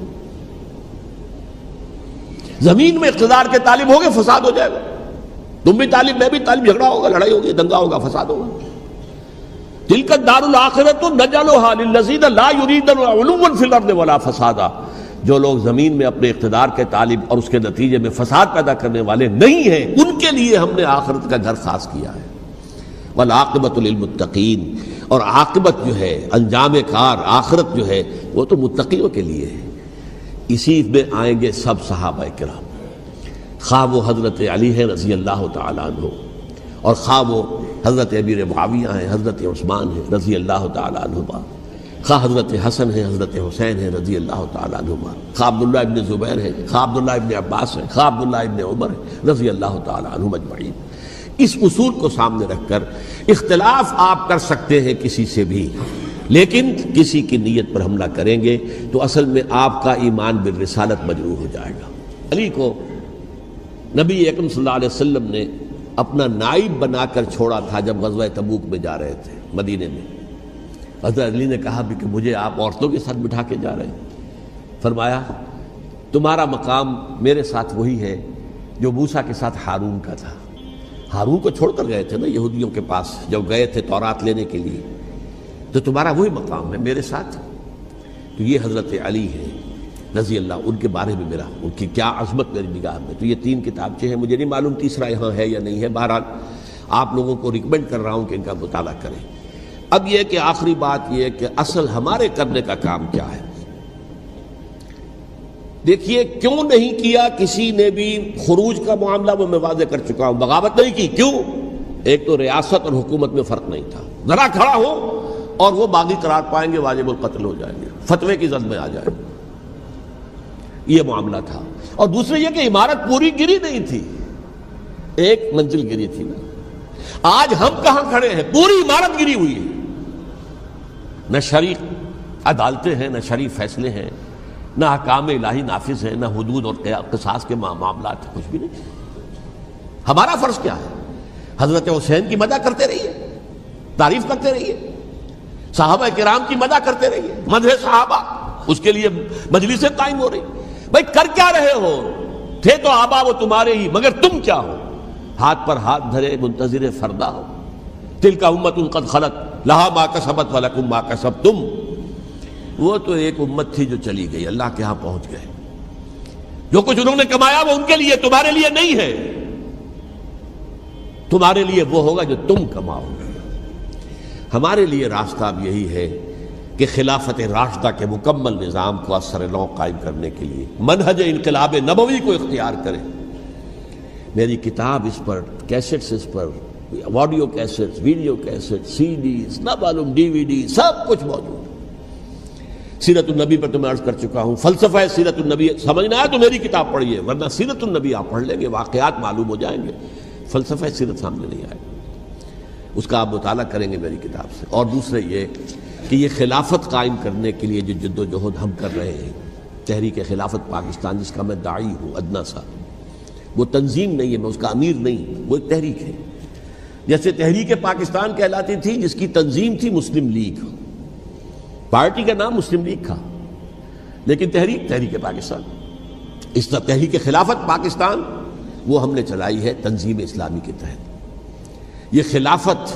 زمین میں اقتدار کے طالب ہوگے فساد ہو جائے گا، تم بھی طالب میں بھی طالب، جھگڑا ہوگا، لڑائی ہوگی، دنگا ہوگا، فساد ہوگا۔ تلک الدار الآخرۃ نجعلھا للذین لا یریدون علوا فی الارض ولا فسادا۔ جو لوگ زمین میں اپنے اقتدار کے طالب اور اس کے نتیجے میں فساد پیدا کرنے والے نہیں ہیں، ان کے لیے ہم نے آخرت کا گھر خاص کیا ہے۔ والعاقبۃ للمتقین، اور عاقبت جو ہے، انجام کار، آخرت جو ہے وہ تو متقیوں کے لیے ہے۔ اسی میں آئیں گے سب صحابہ کرام، خواہ وہ حضرت علی ہیں رضی اللہ تعالیٰ عنہ، اور خواہ وہ حضرت امیر معاویہ ہیں، حضرت عثمان ہیں رضی اللہ تعالیٰ عنہما، خواہ حضرت حسن ہیں، حضرت حسین ہیں رضی اللہ تعالیٰ عنہما، خواہ عبداللہ ابن زبیر ہیں، خواہ عبداللہ ابن عباس ہیں، خواہ عبداللہ ابن عمر ہیں رضی اللہ تعالیٰ عنہم اجمعین۔ اس اصول کو سامنے رکھ کر اختلاف آپ کر سکتے ہیں کسی سے بھی، لیکن کسی کی نیت پر حملہ کریں گے تو اصل میں آپ کا ایمان بالرسالت مجروح ہو جائے گا۔ علی کو نبی اکرم صلی اللہ علیہ وسلم نے اپنا نائب بنا کر چھوڑا تھا جب غزوہ تبوک میں جا رہے تھے مدینے میں۔ حضرت علی نے کہا بھی کہ مجھے آپ عورتوں کے ساتھ بٹھا کے جا رہے ہیں۔ فرمایا تمہارا مقام میرے ساتھ وہی ہے جو موسیٰ کے ساتھ ہارون کا تھا۔ ہارون کو چھوڑ کر گئے تھے نا یہودیوں کے پاس جب گئے تھے تورات لینے کے لیے، تو تمہارا وہی مقام ہے میرے ساتھ۔ تو یہ حضرت علی ہے رضی اللہ، ان کے بارے میں میرا، ان کی کیا عظمت میری نگاہ میں۔ تو یہ 3 کتابچے ہیں، مجھے نہیں معلوم تیسرا یہاں ہے یا نہیں ہے، بہرحال آپ لوگوں کو ریکمینڈ کر رہا ہوں کہ ان کا مطالعہ کریں۔ اب یہ کہ آخری بات یہ کہ اصل ہمارے کرنے کا کام کیا ہے۔ دیکھیے کیوں نہیں کیا کسی نے بھی خروج کا معاملہ، وہ میں واضح کر چکا ہوں، بغاوت نہیں کی۔ کیوں؟ ایک تو ریاست اور حکومت میں فرق نہیں تھا، ذرا کھڑا ہو اور وہ باغی قرار پائیں گے، واجب القتل ہو جائیں گے، فتوے کی زد میں آ جائے، یہ معاملہ تھا۔ اور دوسرے یہ کہ عمارت پوری گری نہیں تھی، ایک منزل گری تھی نا۔ آج ہم کہاں کھڑے ہیں؟ پوری عمارت گری ہوئی ہے، نہ شرعی عدالتیں ہیں، نہ شرعی فیصلے ہیں، نہ احکام الہی نافذ ہے، نہ حدود اور قصاص کے معاملات، کچھ بھی نہیں۔ ہمارا فرض کیا ہے؟ حضرت حسین کی مدح کرتے رہیے، تعریف کرتے رہیے، صحابہ کرام کی مدح کرتے رہیے، مدح صحابہ، اس کے لیے مجلسیں قائم ہو رہی۔ بھائی کر کیا رہے ہو؟ تھے تو آبا وہ تمہارے ہی، مگر تم کیا ہو؟ ہاتھ پر ہاتھ دھرے منتظر فردا ہو۔ تلک امۃ قد خلت لہا ما کسبت ولکم ما کسبتم۔ وہ تو ایک امت تھی جو چلی گئی، اللہ کے ہاں پہنچ گئے، جو کچھ انہوں نے کمایا وہ ان کے لیے، تمہارے لیے نہیں ہے۔ تمہارے لیے وہ ہوگا جو تم کماؤ گے۔ ہمارے لیے راستہ اب یہی ہے کہ خلافت راشدہ کے مکمل نظام کو اثر نو قائم کرنے کے لیے منہج انقلاب نبوی کو اختیار کریں۔ میری کتاب اس پر، کیسٹس اس پر، audio cassettes, video cassette, CDs, نہ معلوم ڈی وی ڈی، سب کچھ موجود ہے۔ سیرت النبی پر تو میں عرض کر چکا ہوں، فلسفہ سیرت النبی سمجھنا ہے تو میری کتاب پڑھیے، ورنہ سیرت النبی آپ پڑھ لیں گے، واقعات معلوم ہو جائیں گے، فلسفہ سیرت سامنے نہیں آئے گا۔ اس کا آپ مطالعہ کریں گے میری کتاب سے۔ اور دوسرے یہ کہ یہ خلافت قائم کرنے کے لیے جو جد و جہد ہم کر رہے ہیں، تحریک خلافت پاکستان جس کا میں داعی ہوں ادنا سا، وہ تنظیم نہیں ہے، میں اس کا امیر نہیں، وہ ایک تحریک ہے۔ جیسے تحریک پاکستان کہلاتی تھی، جس کی تنظیم تھی مسلم لیگ، پارٹی کا نام مسلم لیگ تھا، لیکن تحریک پاکستان۔ اس طرح تحریک خلافت پاکستان وہ ہم نے چلائی ہے تنظیم اسلامی کے تحت۔ یہ خلافت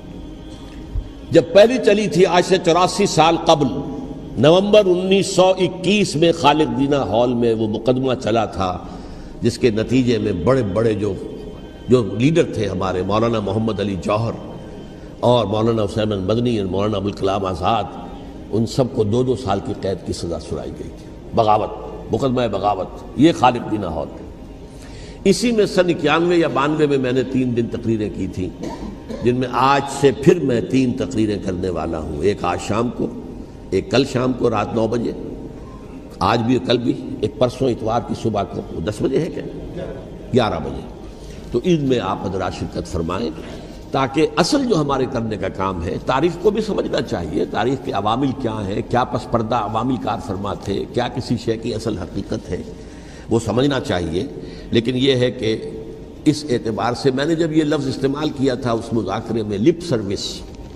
جب پہلی چلی تھی آج سے 84 سال قبل، نومبر 1921 میں خالد دینا ہال میں وہ مقدمہ چلا تھا، جس کے نتیجے میں بڑے بڑے جو لیڈر تھے ہمارے، مولانا محمد علی جوہر اور مولانا حسین مدنی اور مولانا ابوالکلام آزاد، ان سب کو 2 سال کی قید کی سزا سنائی گئی تھی، بغاوت، مقدمہ بغاوت، یہ خالد دینا ہال۔ اسی میں سن 91 یا 92 میں نے 3 دن تقریریں کی تھیں، جن میں آج سے پھر میں 3 تقریریں کرنے والا ہوں، ایک آج شام کو، ایک کل شام کو رات 9 بجے، آج بھی کل بھی، ایک پرسوں اتوار کی صبح کو 10 بجے ہے کیا 11 بجے۔ تو ان میں آپ حضرات شرکت فرمائیں، تاکہ اصل جو ہمارے کرنے کا کام ہے، تاریخ کو بھی سمجھنا چاہیے، تاریخ کے عوامل کیا ہیں، کیا پس پردہ عوامل کار فرما تھے، کیا کسی شے کی اصل حقیقت ہے، وہ سمجھنا چاہیے۔ لیکن یہ ہے کہ اس اعتبار سے میں نے جب یہ لفظ استعمال کیا تھا اس مذاکرے میں، لپ سروس،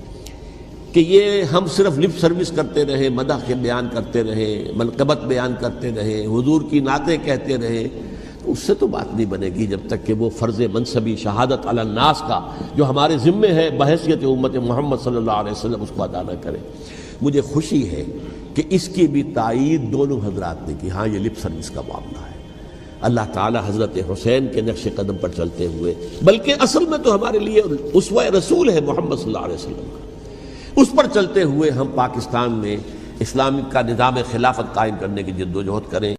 کہ یہ ہم صرف لپ سروس کرتے رہے، مدح کے بیان کرتے رہے، منقبت بیان کرتے رہے، حضور کی نعتیں کہتے رہے، اس سے تو بات نہیں بنے گی جب تک کہ وہ فرض منصبی شہادت علی الناس کا جو ہمارے ذمے ہے بحیثیت امت محمد صلی اللہ علیہ وسلم، اس کو ادا نہ کرے۔ مجھے خوشی ہے کہ اس کی بھی تائید دونوں حضرات نے کی، ہاں یہ لپ سروس کا معاملہ ہے۔ اللہ تعالی حضرت حسین کے نقش قدم پر چلتے ہوئے، بلکہ اصل میں تو ہمارے لیے اسوہ رسول ہے محمد صلی اللہ علیہ وسلم کا، اس پر چلتے ہوئے ہم پاکستان میں اسلام کا نظام خلافت قائم کرنے کی جد و جہد کریں۔